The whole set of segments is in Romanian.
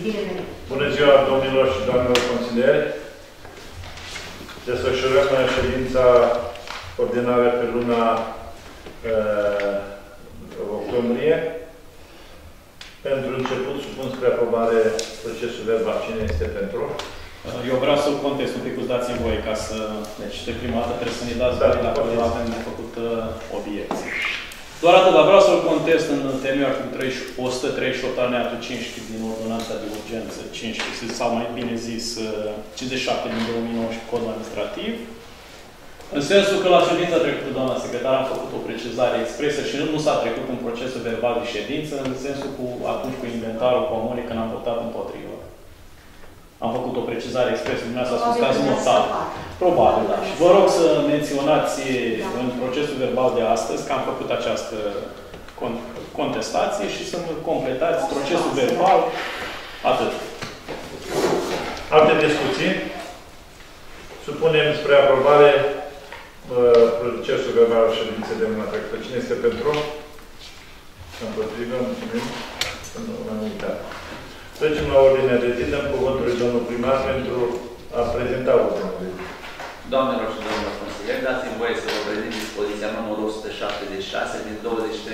Bună ziua, domnilor și doamnelor consilieri! Desfășurăm ședința ordinară pe luna octombrie. Pentru început, supun spre aprobare procesul verbal. Cine este pentru? Eu vreau să-l contest un pic, dați-mi voie ca să... Deci, de prima dată trebuie să ne dați voie dacă avem făcut obiecții. Doar atât, dar vreau să-l contest în temeiul articolul 138 alineatul 15 din ordonanța de urgență 15, sau mai bine zis 57 din 2019 codul administrativ. În sensul că la ședința trecută, doamna secretar, am făcut o precizare expresă și nu s-a trecut în procesul verbal de ședință, în sensul cu atunci cu inventarul comunei când am votat împotrivă. Am făcut o precizare expresă, dumneavoastră a spus că ați notat. Probabil, da. Și vă rog să menționați în procesul verbal de astăzi că am făcut această contestație și să completați procesul verbal. Atât. Alte discuții? Supunem spre aprobare procesul verbal al ședinței de luna trecută. Cine este pentru? Împotrivă, mulțumim. Unanimitate. Trecem la ordinea de zi, dăm cuvântul lui domnul primar pentru a prezenta ordinea de zi. Doamnelor și domnilor consilieri, dați-mi voie să vă prezint dispoziția numărul 176 din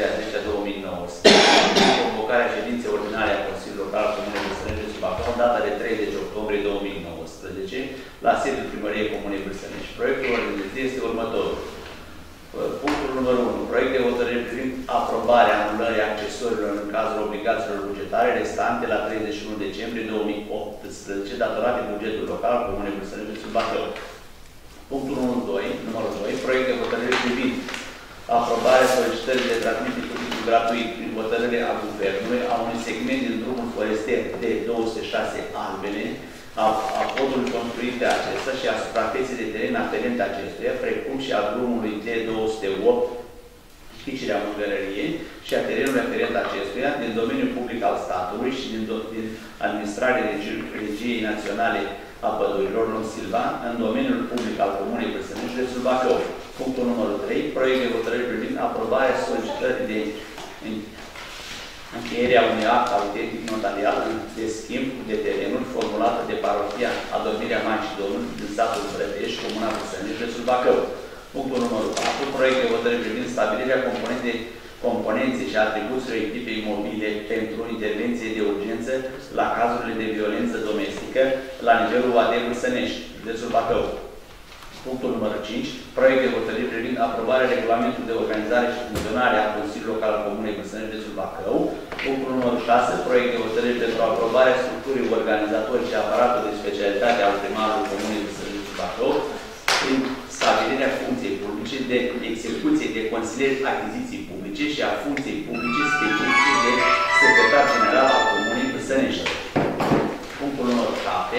23/10/2019. Convocarea ședinței ordinare a Consiliului Local al Comunei Bârsănești și Bacău, data de 30 octombrie 2019, la sediul Primăriei Comunei Bârsănești. Proiectul ordinii de zi este următorul. Punctul numărul 1. Proiect de hotărâre privind aprobarea anulării accesorilor în cazul obligațiilor bugetare restante la 31 decembrie 2018, datorate bugetului local al Comunei Bârsănești și Bacău. Punctul numărul 2. Proiect de hotărâre privind aprobarea solicitării de transmitere public gratuit prin hotărâre a Guvernului a unui segment din drumul forestier de 206 Albene, a podului construit pe acesta și a suprafeței de teren aferente acestuia, precum și a drumului D208, Chicirea Mungărăriei, și a terenului aferent acestuia, din domeniul public al statului și din administrarea Regiei Naționale a Pădurilor Lung Silva, în domeniul public al Comunei Bârsănești, județul Bacău. Punctul numărul 3. Proiect de hotărâre privind aprobarea solicitării de încheierea unui act autentic notarial de schimb de terenuri formulată de parohia Adormirea Maicii Domnului din satul Brădești, Comuna Bârsănești, județul Bacău. Punctul numărul 4. Proiect de hotărâre privind stabilirea componenței și atribuțiilor echipei mobile pentru intervenție de urgență la cazurile de violență domestică la nivelul UAD Bârsănești, județul Bacău. Punctul numărul 5. Proiect de hotărâre privind aprobarea regulamentului de organizare și funcționare a Consiliului Local al Comunei Bârsănești, județul Bacău. Punctul numărul 6. Proiect de hotărâre pentru aprobarea structurii organizatorii și aparatului de specialitate al primarului Comunei Bârsănești, județul Bacău, prin stabilirea funcției publice de execuție de consilieri achiziții publice și a funcției publice specifice de secretar general al Comunei Bârsănești. Punctul numărul 7.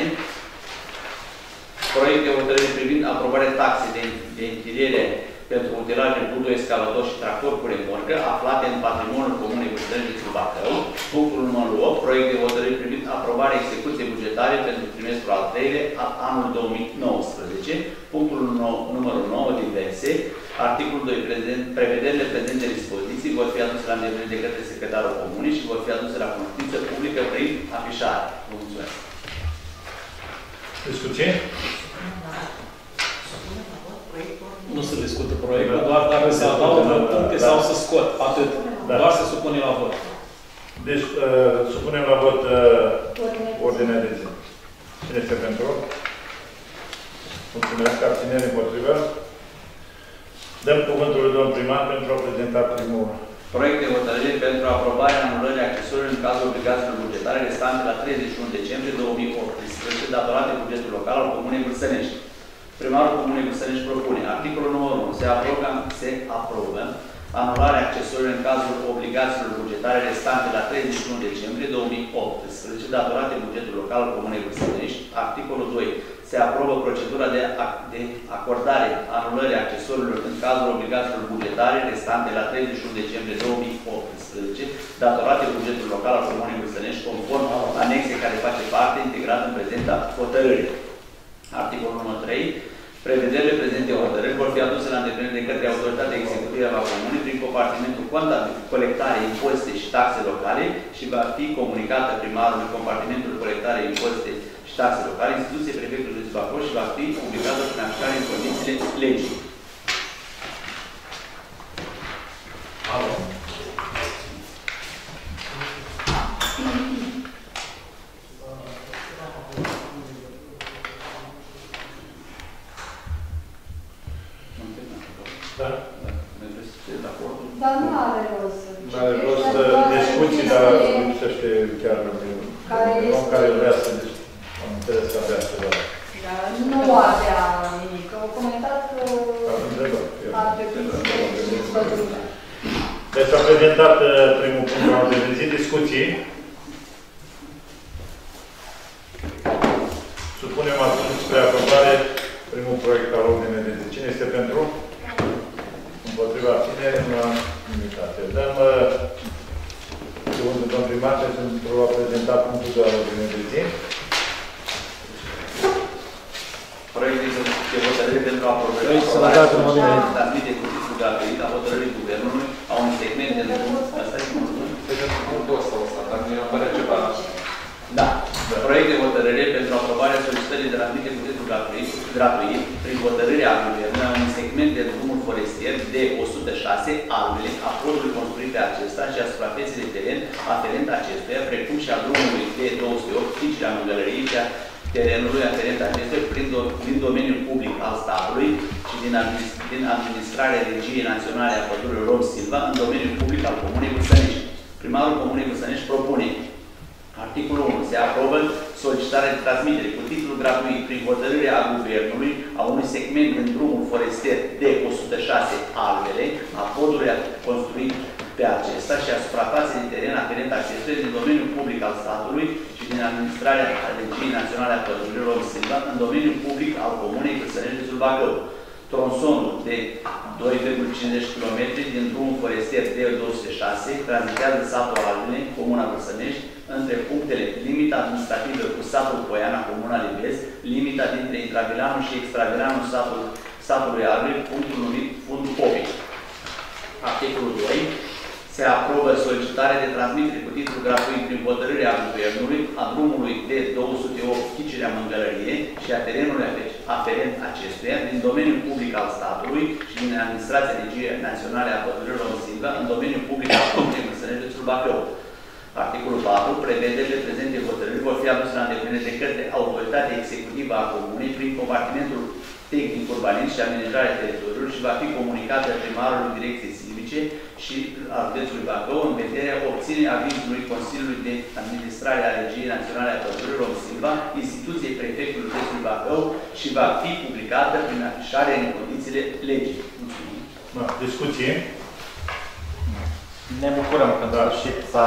Proiect de hotărâre privind aprobarea taxei de închiriere pentru utilaje brudo, escalator și tractor cu remorcă aflate în patrimoniul Comunei Bârsănești, județul Bacău. Punctul numărul 8. Proiect de hotărâre privind aprobarea execuției bugetare pentru trimestrul al 3-lea al anului 2019. Punctul numărul 9. Diverse. Articolul 2. Prevederile prezente dispoziții vor fi aduse la îndeplinire de către secretarul Comunei și vor fi aduse la cunoștință publică prin afișare. Vă mulțumesc. Discuție? Nu se discută proiectul, doar dacă se adaugă puncte sau se scot. Atât. Da. Doar se supune la vot. Deci, supunem la vot ordinea de zi. Cine este pentru? Mulțumesc. Abținere împotrivă. Dăm cuvântul lui domnul primar pentru a prezenta primul. Proiect de hotărâre pentru aprobarea anulării accesorilor în cazul obligațiilor bugetare restante la 31 decembrie 2018, datorate bugetul local al Comunei Bârsănești. Primarul Comunei Bârsănești propune articolul numărul 1. Se aprobă anularea accesorilor în cazul obligațiilor bugetare restante la 31 decembrie 2018, datorate bugetul local al Comunei Bârsănești. Articolul 2. Se aprobă procedura de acordare anulării accesorilor în cazul obligațiilor bugetare restante la 31 decembrie 2018, datorate bugetul local al Comunei Bârsănești, conform anexe care face parte integrat în prezenta hotărâre. Articolul numărul 3. Prevederile prezente hotărâri vor fi aduse la îndeplinire de către autoritatea executivă a Comunei prin compartimentul contabil, colectare, impozite și taxe locale și va fi comunicată primarului compartimentul colectare, impozite și taxe locale, instituție prefectului de Bacău și va fi publicată prin aplicare în condițiile legii. Alo. Da? Dar nu are rost. Nu are rost discuții, dar lipsește chiar un om care vrea să am înțeles că avea ceva. Nu avea nimic. Au comentat că ar trebui să discutăm. Deci s-a prezentat primul punct al de zi, discuții. Supunem atunci spre aprobare primul proiect al ordinei de zi. Cine este pentru? Împotriva abținere, nu am unitate. Dăm secundul domn primar pentru a prezenta punctul de ordine de zi. Proiectul de hotărâre pentru aprobarea transmite cu titlul gratuit a hotărârii Guvernului a un segment de drum. Asta e punctul. Dar nu apare ceva. Da. Proiect de hotărâre pentru aprobarea solicitării de transmite cu titlul gratuit prin hotărârea Guvernului a un segment de drumuri forestier de 106 albele a podului construit pe acesta și a suprafeței de teren aferent acestuia, precum și a drumului de 208, fincea Mângălăriei și a terenului aferent acestuia prin domeniul public al statului și din administrarea Regiei Naționale a Pădurilor Rom Silva în domeniul public al Comunei Vârsănești. Primarul Comunei Vârsănești propune articolul 1. Se aprobă solicitarea de transmitere cu titlul gratuit prin hotărârea a Guvernului a unui segment din drumul forestier de 106 albele a podului construit pe acesta și a suprafaței de teren aferent acestuia din domeniul public al statului și din administrarea Regiei Naționale a Pădurilor Rom Silva în domeniul public al Comunei Vârsănești de Bacău. Tronsonul de 2,50 km din drumul forestier D206 tranzitează satul Albine, Comuna Vârsănești, între punctele limita administrativă cu satul Poiana, Comuna Livez, limita dintre intravilanul și extravilanul satului Albine, punctul numit Fundul Popic. Articolul 2. Se aprobă solicitarea de transmitere cu titlu gratuit prin hotărârea Guvernului a drumului de 208 Chicerea Mângălărie și a terenului aferent acestuia din domeniul public al statului și din administrația Regiei Naționale a Pădurilor Rom Silva în domeniul public al Comunei Vârsănești de Bacău. Articolul 4. Prevederile prezente hotărâri vor fi aduse la îndeplinire de către autoritatea executivă a Comunei prin compartimentul tehnic urbanist și amenajarea teritoriului și va fi comunicată primarului Direcției Civice și al județului Bacău în vederea obținerii avizului Consiliului de Administrare a Regiei Naționale a Pădurilor Rom Silva, instituției prefectului județului Bacău și va fi publicată prin afișare în condițiile legii. Discuție. Ne bucurăm că în sfârșit s-a...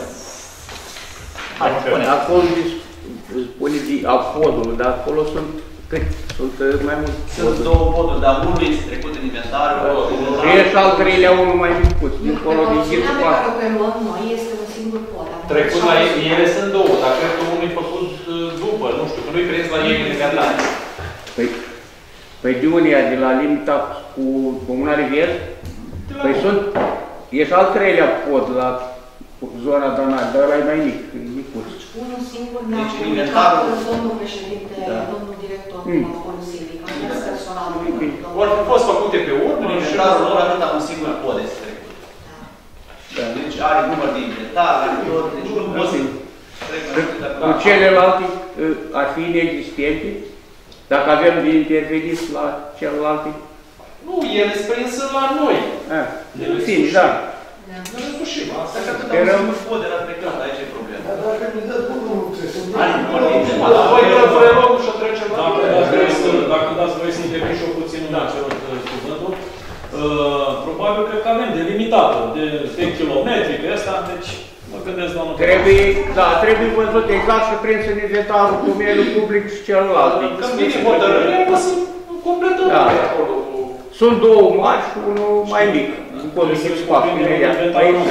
Acolo spune podul, dar acolo sunt mai mulți. Sunt două poduri, dar unul este trecut în inventar. Ești al treilea unul mai micuț, dincolo de Ghițu Pe care o preluăm noi este un singur pod. Trecut la ele sunt două, dar cred că unul e făcut după, nu știu, că nu-i crezi la ei în inventar. Păi de unia, de la limita cu Comuna Rivier? Păi sunt, ești al treilea pod la zona Danari, dar ăla e mai mic, micuț. Unul singur ne-a comunicat domnul președinte, domnul director al Fondului Civic, am mers personal. Ori fi fost făcute pe ordine și... Inventarul lor atâta un singur pod este trecut. Deci are număr de inventar, are tot, deci nu poți să... Cu celelalte ar fi inexistente? Dacă avem de intervenit la celelalte? Nu, ele sunt la noi. În fine, da. Noi însușim. Asta că atâta un singur pod era trecut, aici e problema. Dar dacă ne dă drumul, trebuie să... Are număr de inventar. Voi îl preluăm și o trecem la... Dacă dați voi să intervin și eu puțin în acel cuvântul, probabil că avem delimitată de kilometri pe ăsta, deci mă gândesc la unul. Trebuie văzut exact și prins în inventarul domeniul public și celălalt. Când vine hotărârea, o să completăm acolo. Sunt două mari și unul mai mic. După mic spate, imediat. Aici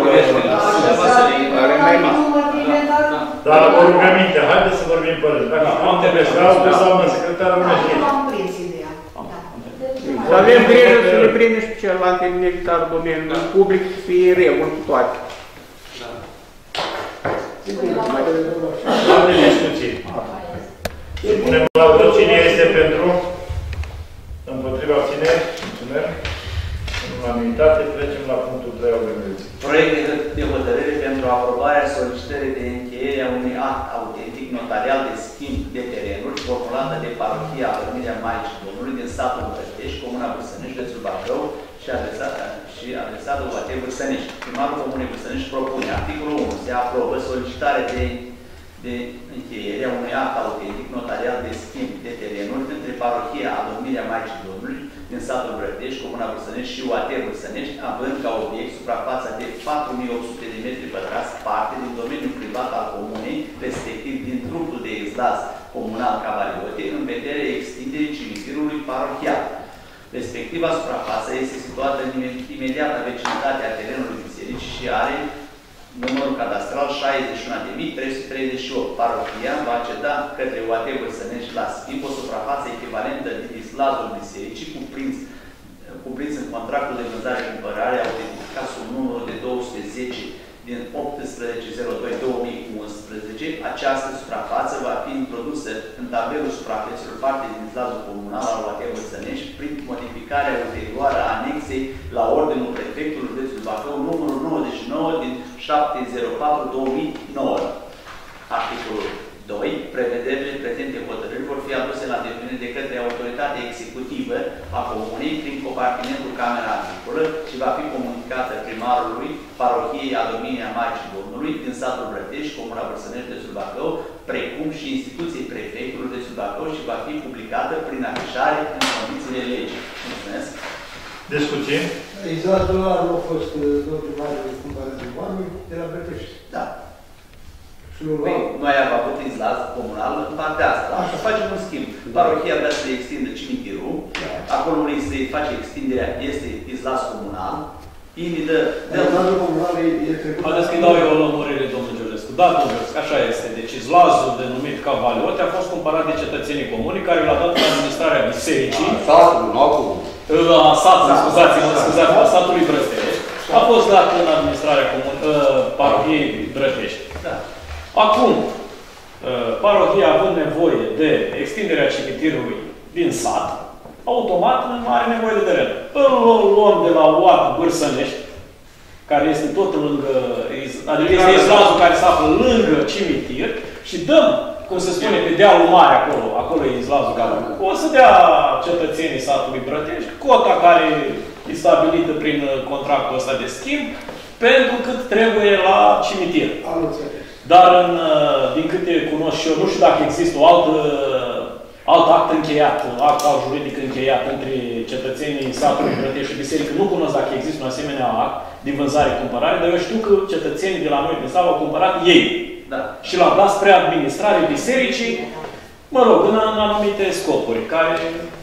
are mai mic. Dar o rugăminte, haideți să vorbim pe rând. Dacă am întrebări, sau doamna secretară, nu știu. Am prins ideea. bine și celelalte necesare domeniul public să fie în regulă cu toate. Alte discuții. Punem la vot cine este pentru, împotriva abțineri, mulțumesc. În unanimitate trecem la punctul 3 al ordinii. Proiect de hotărâre pentru aprobarea solicitării de încheiere a unui act autentic notarial de schimb de terenuri formulată de parohia Adormirea Maicii Domnului din satul Brătești, Comuna Vârsănești, județul Bacău și adresată UAT Vârsănești. Primarul Comunei Vârsănești propune articolul 1. Se aprobă solicitarea de încheiere a unui act autentic notarial de schimb de terenuri între parohia Adormirea Maicii Domnului din satul Brătești, Comuna Vârsănești și UAT Vârsănești, având ca obiect suprafața de 4.800 de metri pătrați, parte din domeniul privat al comunei, respectiv din trupul de exlaz comunal Cavaliote, în vederea extinderii cimitirului parohial. Respectiva suprafață este situată în imediata vecinătate a terenului bisericii și are numărul cadastral 61.338. Parohia va ceda către UAT Vârsănești la schimb o suprafață echivalentă din islazul bisericii cuprins în contractul de vânzare-cumpărare autenticat sub numărul de 210 din 18.02.2011. Această suprafață va fi introdusă în tabelul suprafețelor parte din islazul comunal al UAT Vârsănești prin modificarea ulterioară a anexei la ordinul prefectului județului Bacău numărul 99 din 704/2009. Articolul 2. Prevederile prezente hotărâri vor fi aduse la îndeplinire de către autoritatea executivă a comunei prin compartimentul Camera Agricolă și va fi comunicată primarului parohiei Adormirea Maicii Domnului din satul Brătești, Comuna Vârsănești, județul Bacău, precum și instituției prefectului județul Bacău și va fi publicată prin afișare în condițiile legii. Mulțumesc! Discuții? Izlatul ăla nu a fost domnul primar de cumpărare de oameni de la Brătești. Da. Noi am avut izlaz comunal în partea asta. Așa facem un schimb. Parohia vrea să extindă cimitirul. Acolo unde se face extinderea este izlaz comunal. Îi dă... Izlazul comunal e trecut... Haideți că-i dau eu o lămurire, domnul Giulescu. Da, domnul Giulescu, așa este. Deci izlazul denumit Cavaliote a fost cumpărat de cetățenii comuni care l-a dat la administrarea bisericii. Satul, nu acum. Scuzați-mă, satului Brătești. A fost dat în administrarea parohiei Brătești. Da. Acum, parohia având nevoie de extinderea cimitirului din sat, automat are nevoie de teren. Îl luăm de la UAT Vârsănești, care este tot lângă, adică este izlazul care se află lângă cimitir și dăm, cum se spune, pe dealul mare acolo e izlazul care o să dea cetățenii satului Brătești cota care e stabilită prin contractul ăsta de schimb, pentru cât trebuie la cimitir. Dar, din câte cunosc și eu, nu știu dacă există o alt act încheiat, un act juridic încheiat între cetățenii satului Brătești și biserică. Nu cunosc dacă există un asemenea act de vânzare-cumpărare, dar eu știu că cetățenii de la noi din sat au cumpărat ei. Da. Și l-au dat spre administrare bisericii, mă rog, în anumite scopuri, care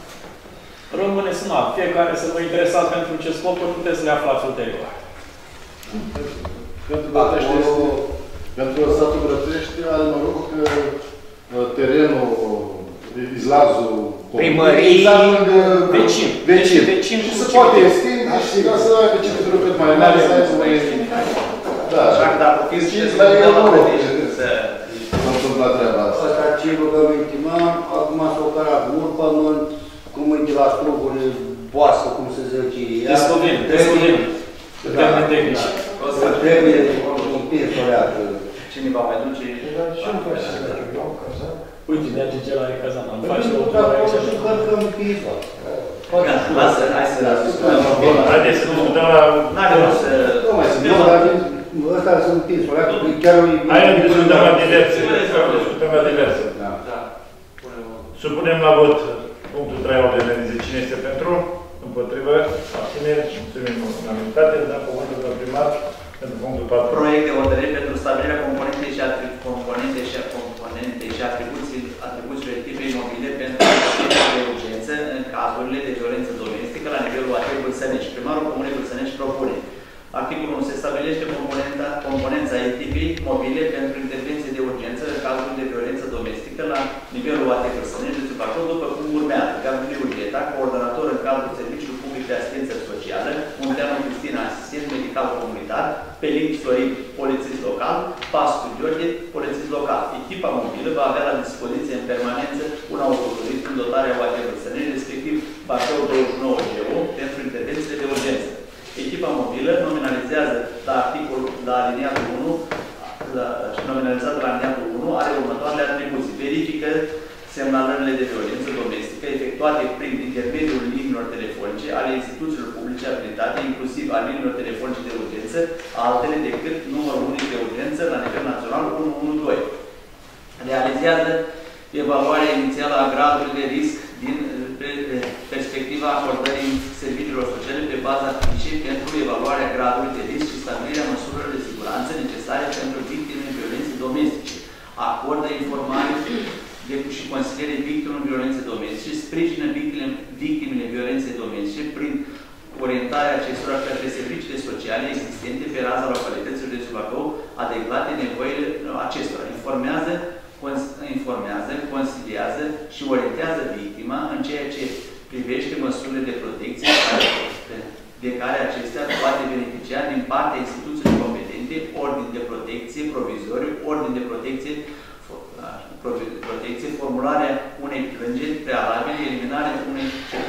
rămâne să nu. Fiecare să vă interesați pentru ce scopuri, puteți să le aflați ulterior. Pentru satul Brătești are norocul că terenul, izlazul primării, vecin și se poate extinde și ca să aibă cimitirul cât mai mare, să aibă mai... Da, așa că dacă fiți ce dar e noroc să întâmpla treaba asta. Asta ce rugăminte m-am, acum s-a operat mult pământ, cum e de la struguri boască, cum se zice. Descoperim. Termen tehnici. Trebuie un pies toreată. Cine va mai duce? Uite, merge ce la recazat. Am face o și cărcăm piesa. Lasă, hai să discutăm. Haideți să discutăm la... N-are rost să... Nu mai sunt, dar ăsta sunt pies toreată, chiar o... Hai să discutăm la diverse. Supunem la vot punctul 3 al ordinii. Cine este pentru? Împotrivă? Abțineri? Mulțumim în unanimitate. Dăm cuvântul de primar pentru punctul 4. Proiect de hotărâre pentru stabilirea componentei și atribuțiilor echipei imobile pentru de urgență în cazurile de violență domestică la nivelul UAT Vârsănești. Primarul Comunei Vârsănești propune. Articolul 1. Se stabilește componența echipei mobile pentru intervenție de urgență în cazurile de violență domestică la nivelul UAT Vârsănești de Bacău, după cum urmează. Gabriel Iulieta, coordonator în cadrul Serviciului Public de Asistență Socială, mobilă va avea la dispoziție în permanență un autoturism în dotarea UAT Brăsăneni, respectiv Bacău 29 GO, pentru intervențiile de urgență. Echipa mobilă nominalizează la aliniatul 1, nominalizată la aliniatul 1, are următoarele atribuții. Verifică semnalările de violență domestică efectuate prin intermediul liniilor telefonice ale instituțiilor publice abilitate, inclusiv a liniilor telefonice de urgență, altele decât numărul unic de urgență la nivel național 112. Realizează evaluarea inițială a gradului de risc din perspectiva acordării serviciilor sociale pe baza fișei pentru evaluarea gradului de risc și stabilirea măsurilor de siguranță necesare pentru victimele violenței domestice. Acordă informare și consiliere victimelor violenței domestice, sprijină victimele violenței domestice prin orientarea acestora către serviciile sociale existente pe raza localităților de Bacău, adecvate nevoile acestora. Informează, consiliază și orientează victima în ceea ce privește măsurile de protecție de care acestea poate beneficia din partea instituțiilor competente, ordin de protecție provizoriu, ordin de protecție, formularea unei plângeri prealabile, eliberarea unui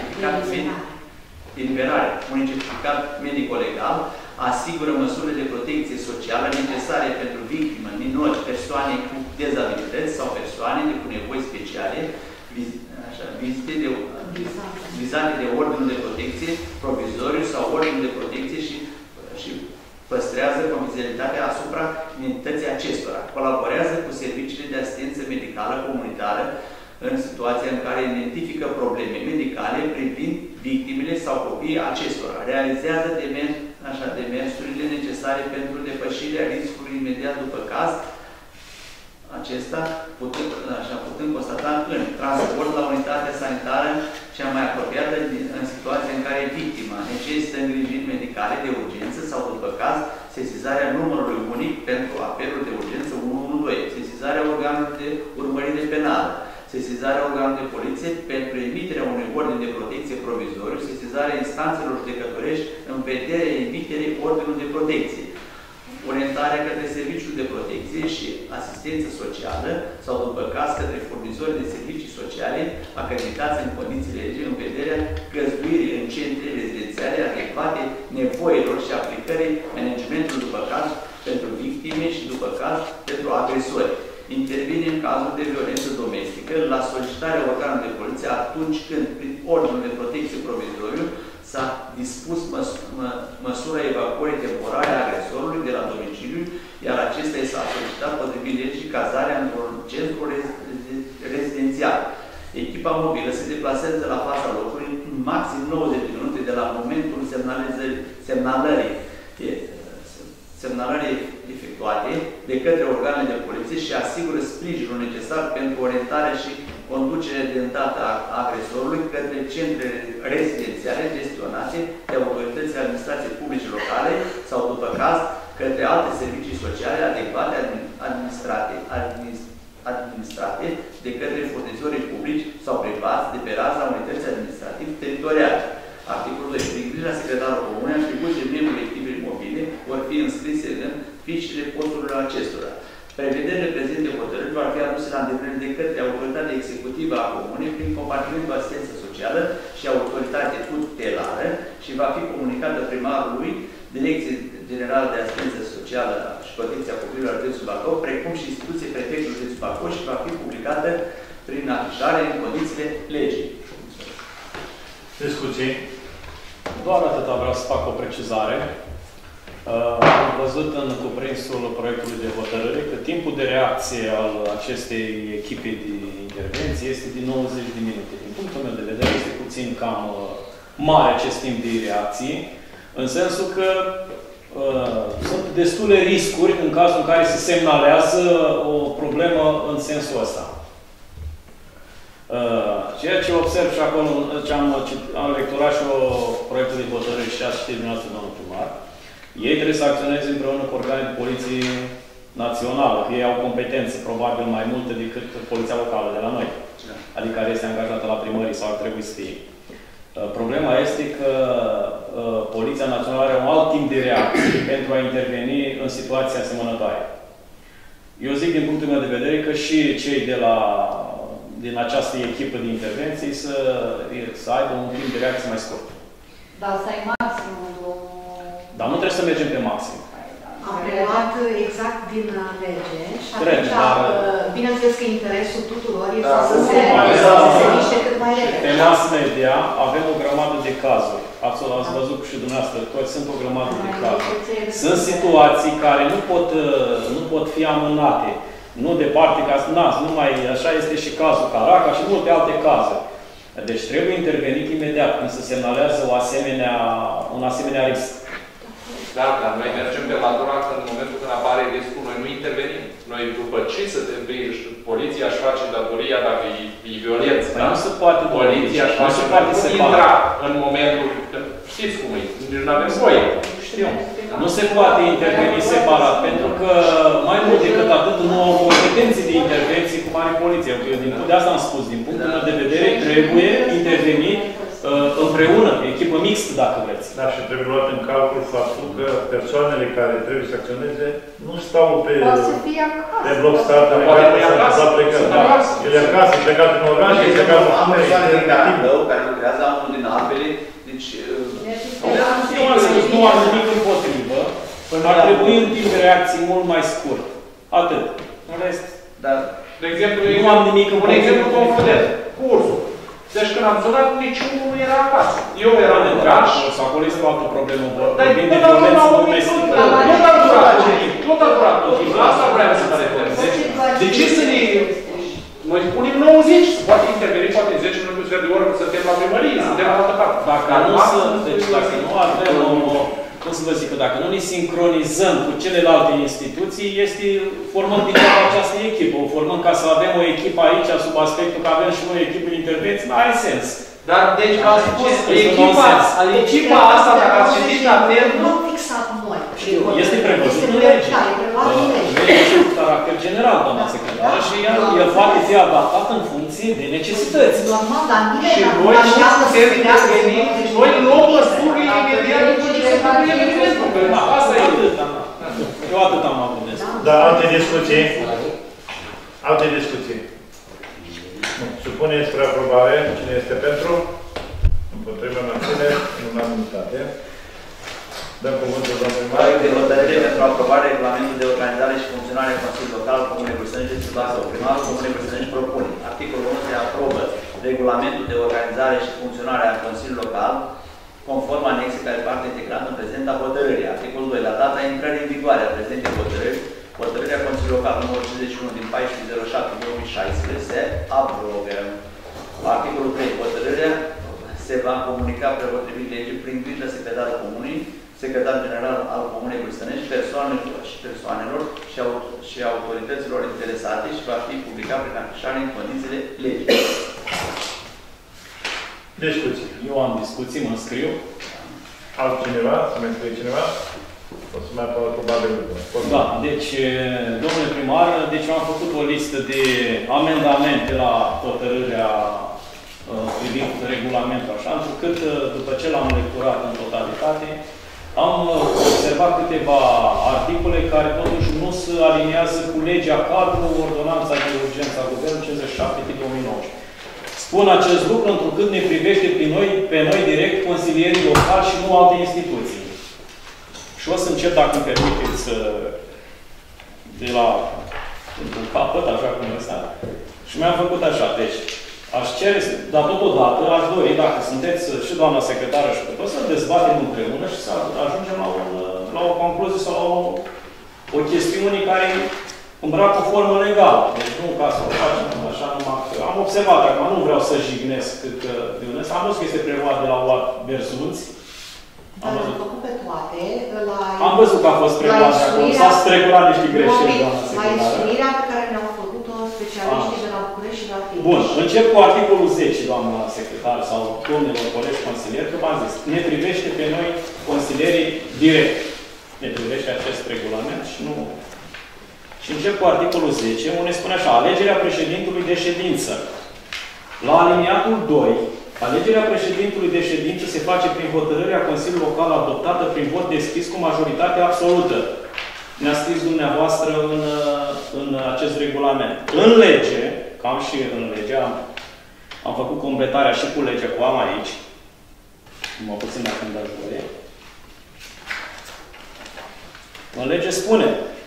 certificat medico-legal, asigură măsurile de protecție socială necesare pentru victimă, minori, persoane cu dezabilități sau persoane cu nevoi speciale, vizate de ordinul de protecție provizoriu sau ordinul de protecție și păstrează confidențialitatea asupra identității acestora. Colaborează cu serviciile de asistență medicală comunitară în situația în care identifică probleme medicale privind victimele sau copiii acestora. Realizează demersurile necesare pentru depășirea riscului imediat după caz acesta, putând constata în transport la unitatea sanitară cea mai apropiată în situația în care victima necesită îngrijiri medicale de urgență sau, după caz, sesizarea numărului unic pentru apelul de urgență 112, sesizarea organului de urmărire penală, sesizarea organului de poliție pentru emiterea unui ordin de protecție provizoriu, sesizarea instanțelor judecătorești în vederea emiterii ordinului de protecție, orientarea către serviciul de protecție și asistență socială sau, după caz, către furnizori de servicii sociale acreditați în condiții legi în vederea găzduirii în centre rezidențiale adecvate nevoilor și aplicării managementului, după caz, pentru victime și, după caz, pentru agresori. Intervine în cazul de violență domestică la solicitarea organului de poliție atunci când, prin ordinul de protecție provizoriu, s-a dispus măsura evacuării temporare a agresorului de la domiciliu, iar acesta i s-a solicitat potrivit legii cazarea într-un centru rezidențial. Echipa mobilă se deplasează la fața locului în maxim 90 de minute de la momentul semnalării efectuate de către organele de poliție și asigură sprijinul necesar pentru orientarea și conducerea de îndată a agresorului către centre rezidențiale gestionate de autoritățile administrației publice locale sau, după caz, către alte servicii sociale adecvate administrate de către furnizorii publici sau privați de pe raza unității administrativ-teritoriale. Articolul 2. Prin grija secretarului comun, atribuțiile membrului echipei mobile vor fi înscrise în fișele posturilor acestora. Prevederile prezente hotărâri vor fi aduse la îndeplinire de către autoritatea executivă a comunei prin compartimentul asistență socială și autoritate tutelară și va fi comunicată primarului, Direcție Generală de Asistență Socială și Protecția Copilului județul Bacău, precum și instituției prefectului județul Bacău și va fi publicată prin afișare în condițiile legii. Discuții. Doar atâta vreau să fac o precizare. Am văzut în cuprinsul proiectului de hotărâre că timpul de reacție al acestei echipe de intervenție este de 90 de minute. Din punctul meu de vedere este puțin cam mare acest timp de reacție, în sensul că sunt destule riscuri în cazul în care se semnalează o problemă în sensul ăsta. Ceea ce observ și acolo, ce am lecturat și proiectul de hotărâre și ați citit dumneavoastră, domnul primar, ei trebuie să acționeze împreună cu organele de poliție națională, că ei au competențe probabil mai multe decât poliția locală de la noi, adică care este angajată la primării sau ar trebui să fie. Problema este că Poliția Națională are un alt timp de reacție pentru a interveni în situații asemănătoare. Eu zic din punctul meu de vedere că și cei din această echipă de intervenții să aibă un timp de reacție mai scurt. Dar să ai maximum, Dar nu trebuie să mergem pe maxim. Am preluat exact din lege și Trebuie, atunci, bineînțeles că interesul tuturor este să se miște cât mai repede. Pe mass media avem o grămadă de cazuri. Ați văzut și dumneavoastră, toți sunt o grămadă de cazuri. Sunt situații care nu pot fi amânate. Nu departe, ca nu mai așa este și cazul Caraca și multe alte cazuri. Deci trebuie intervenit imediat când se semnalează un asemenea risc. Dar noi mergem pe latura că în momentul când apare riscul, noi nu intervenim. Noi după ce poliția își face datoria dacă e violență, da? Nu se poate poliția își face intra în momentul, știți cum e, nu avem voie. Știu. Nu se poate interveni separat, pentru că mai mult decât atât nu au competențe de intervenții cum are poliția. De asta am spus, din punctul meu de vedere, trebuie intervenit împreună, echipă mixtă, dacă vreți. Da, și trebuie luat în calcul faptul că persoanele care trebuie să acționeze nu stau pe bloc stat, sau plecat. Ele acasă, plecat în oraș, plecat în am persoane din Caracău care lucrează unul din apele, deci... Nu am nimic împotrivă, ar trebui un timp de reacție mult mai scurt. Atât. În rest, de exemplu, nu am nimic împotrivă. Un exemplu concret, cursul. Deci când am sunat, niciunul nu era acasă. Eu eram în oraș. Acolo este o altă problemă. Dar nu a durat timp. Tot a durat tot timpul. Asta vreau să mă refer. De ce să ne... Noi spunem 90, poate interveni, poate 10 minute, de oră, să suntem la primărie, să suntem la altă parte. Dacă nu avem cum să vă zic, că dacă nu ne sincronizăm cu celelalte instituții, formăm din această echipă. O formăm ca să avem o echipă aici, sub aspectul că avem și noi o echipă de intervenție, nu are sens. Dar, deci, am spus, echipa asta, dacă ați citit atent, nu am fixat noi. Este prevăzut în lege. Este cu caracter general, doamna secretară, și el poate fi adaptat în funcție de necesități. Normal, dar și noi putem interveni, noi luăm măsuri imediat după ce se trebuie evenimentul. Asta e atât. Eu atât am avut de spus. Da, alte discuții? Alte discuții? Supunem spre aprobare. Cine este pentru? Împotriva menține, în unanimitate. Dăm cuvântul domnului primar. Proiect de hotărâre pentru aprobare regulamentul de organizare și funcționare a Consiliului Local Comunei Vârstănești de Țibasă. Primarul Comunei Vârstănești propune. Articolul 1 se aprobă regulamentul de organizare și funcționare a Consiliului Local conform anexei care parte integrantă în prezenta hotărârii. Articolul 2. La data intrării în vigoare a prezentei hotărâri, hotărârea Consiliului Local numărul 51 din 14.07.2016 se abrogă. Articolul 3. Hotărârea se va comunica potrivit legii prin grijă secretarul comunei, secretar general al Comunei Vârstănești, persoanelor și autorităților interesate și va fi publicat prin afișare în condițiile legii. Discuții. Eu am discuții, mă înscriu. Altcineva? Să mai scrie cineva? O să mai probabil. Da, deci, domnule primar, deci am făcut o listă de amendamente la hotărârea privind regulamentul așa, întrucât după ce l-am lecturat în totalitate, am observat câteva articole care totuși nu se aliniază cu legea cadru, ordonanța de urgență a Guvernului 57/2019. Spun acest lucru întrucât ne privește pe noi direct consilierii locali și nu alte instituții. Și o să încep, dacă îmi permiteți, de la capăt, așa cum este. Și mi-am făcut așa. Deci, aș cere, dar totodată aș dori, dacă sunteți și doamna secretară și cu toți, să dezbatem împreună și să ajungem la o concluzie sau la o chestiune care îmbracă o formă legală. Deci nu ca să o facem așa numai. Am observat, acum nu vreau să jignesc că am văzut că este preluat de la OAT Berzunți. Am făcut pe toate. Am văzut că a fost preluat de acolo. S-a strecurat niște greșeli, doamna secretară. La instruirea pe care ne-au făcut-o specialiștii de la București și de la Timiș. Bun. Încep cu articolul 10, doamna secretară, sau domnilor colegi consilieri, că v-am zis, ne privește pe noi consilierii direct. Ne privește acest regulament și nu... Și încep cu articolul 10, unde spune așa, alegerea președintului de ședință. La aliniatul 2, alegerea președintului de ședință se face prin hotărârea Consiliului Local adoptată prin vot deschis cu majoritate absolută. Ne-a scris dumneavoastră în în acest regulament. În lege, cam și în lege, am făcut completarea și cu legea, cu am aici. Mă puțin dacă îmi dați voie. În lege spune,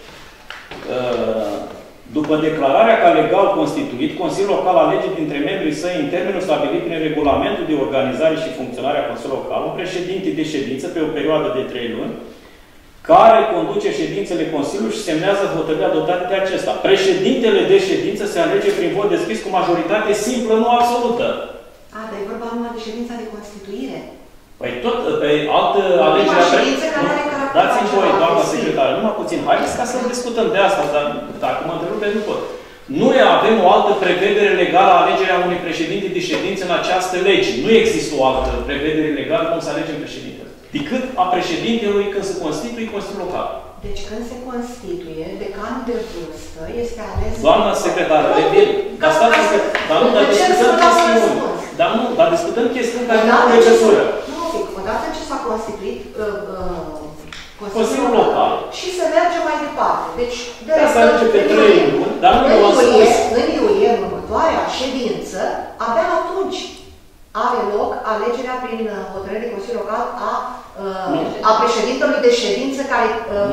după declararea ca legal constituit, Consiliul Local alege dintre membrii săi în termenul stabilit prin regulamentul de organizare și funcționare a Consiliului Local un președinte de ședință pe o perioadă de 3 luni, care conduce ședințele Consiliului și semnează hotărâri adoptate de acesta. Președintele de ședință se alege prin vot deschis cu majoritate simplă, nu absolută. Dar e vorba numai de ședința de constituire. Păi tot, pe altă alegere... Dați-mi voi, doamnă secretară, numai puțin. Haideți ca să discutăm de asta, dar dacă mă întrerupeți, nu pot. Nu avem o altă prevedere legală a alegerea unui președinte de ședință în această lege. Nu există o altă prevedere legală cum să alegem președintele. Decât a președintelui când se constituie Consiliul Local. Deci când se constituie, decanul de vârstă este ales... Doamna secretară, revin. Dar stați, dar nu, dar discutăm chestiuni. Dar nu, dar discutăm chestiuni care nu au legătură. Odată ce s-a constituit Consiliul Local și se merge mai departe. Deci, de asta merge pe 3 luni, dar nu v-am spus. În iulie, în următoarea ședință, abia atunci are loc alegerea prin hotărâre de Consiliul Local a președintelui de ședință care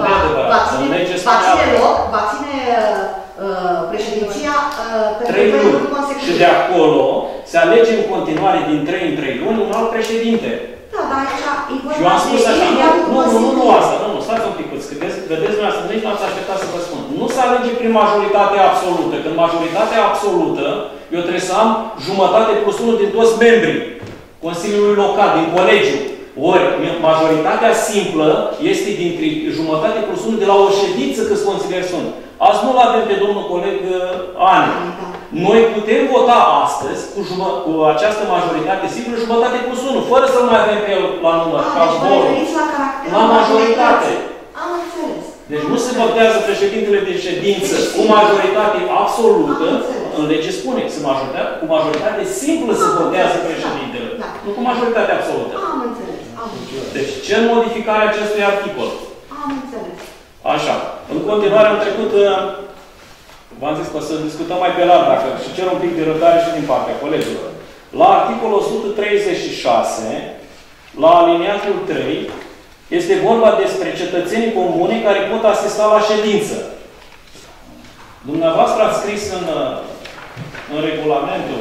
va ține președinția pentru 3 luni consecutive. Și de acolo se alege în continuare din 3 în 3 luni un alt președinte. Da, dar aici e vorba eu am spus așa, nu asta, nu, stați un pic, că vedeți dumneavoastră, nici n-ați așteptat să vă spun. Nu se alege prin majoritate absolută. Când majoritatea absolută, eu trebuie să am jumătate plus 1 din toți membrii Consiliului Local, din colegiu. Ori, majoritatea simplă este dintre jumătate plus 1 de la o ședință câți consilieri sunt. Azi nu-l avem pe domnul coleg Ani. Noi putem vota astăzi cu această majoritate simplă, jumătate plus 1, fără să mai avem pe el la număr, ca zbor, la majoritate. Am înțeles. Deci nu se votează președintele de ședință cu majoritate absolută, în lege spune că cu majoritate simplă se votează președintele, nu cu majoritate absolută. Am înțeles. Deci cer modificarea acestui articol. Am înțeles. Așa. În continuare am trecut, v-am zis că o să discutăm mai pe larg, dacă și cer un pic de răbdare și din partea colegilor. La articolul 136, la aliniatul 3, este vorba despre cetățenii comune care pot asista la ședință. Dumneavoastră ați scris în regulamentul,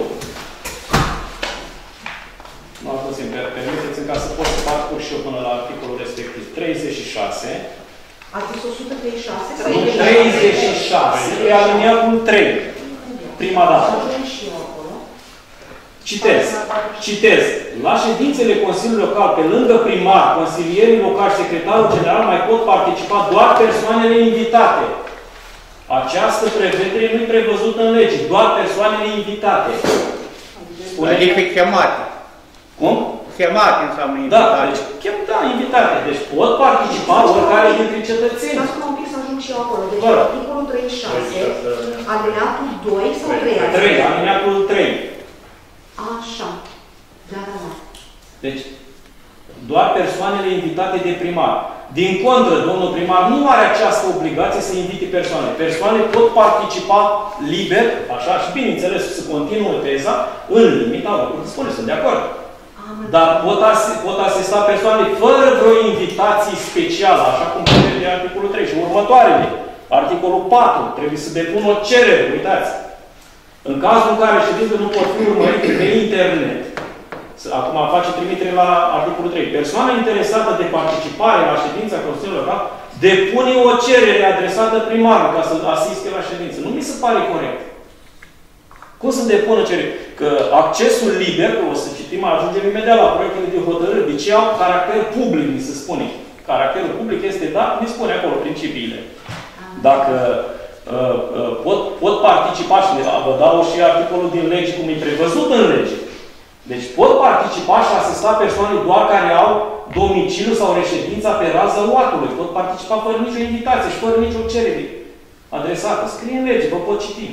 nu am pus, permiteți-mi ca să pot să parcurg și eu până la articolul respectiv, 36. Ați zis 136? Nu, 36, e aliniatul 3. Prima dată. Citez. La ședințele Consiliului Local, pe lângă primar, consilierii locali și secretarul general mai pot participa doar persoanele invitate. Această prevedere nu e prevăzută în lege, doar persoanele invitate. Adică chemate. Cum? Chemate înseamnă invitate. Da, invitate. Deci pot participa oricare dintre cetățeni. Dați-mă un pic să ajung și eu acolo. Deci articolul 36, alineatul 2 sau 3? 3, alineatul 3. Așa. Da. Deci, doar persoanele invitate de primar. Din contră, domnul primar nu are această obligație să invite persoane. Persoane pot participa liber, așa, și bineînțeles să continuă teza, în limita lor. Spune, sunt de acord. Dar pot asista persoane fără vreo invitație specială, așa cum prevede articolul 3. Și următoarele. Articolul 4. Trebuie să depună o cerere, uitați. În cazul în care ședințele nu pot fi urmărite pe internet, acum face trimitere la articolul 3. Persoana interesată de participare la ședința Consiliului Local depune o cerere adresată primarului ca să asiste la ședință. Nu mi se pare corect. Cum să depună cerere? Că accesul liber, că o să citim, ajungem imediat la proiectele de hotărâri. Deci au caracter public, mi se spune. Caracterul public este dat, mi spune acolo principiile. Dacă pot participa, și vă dau și articolul din lege, cum e prevăzut în lege. Deci pot participa și asista persoane doar care au domiciliu sau reședința pe raza UAT-ului. Pot participa fără nicio invitație și fără nicio cerere adresată. Scrie în lege, vă pot citi.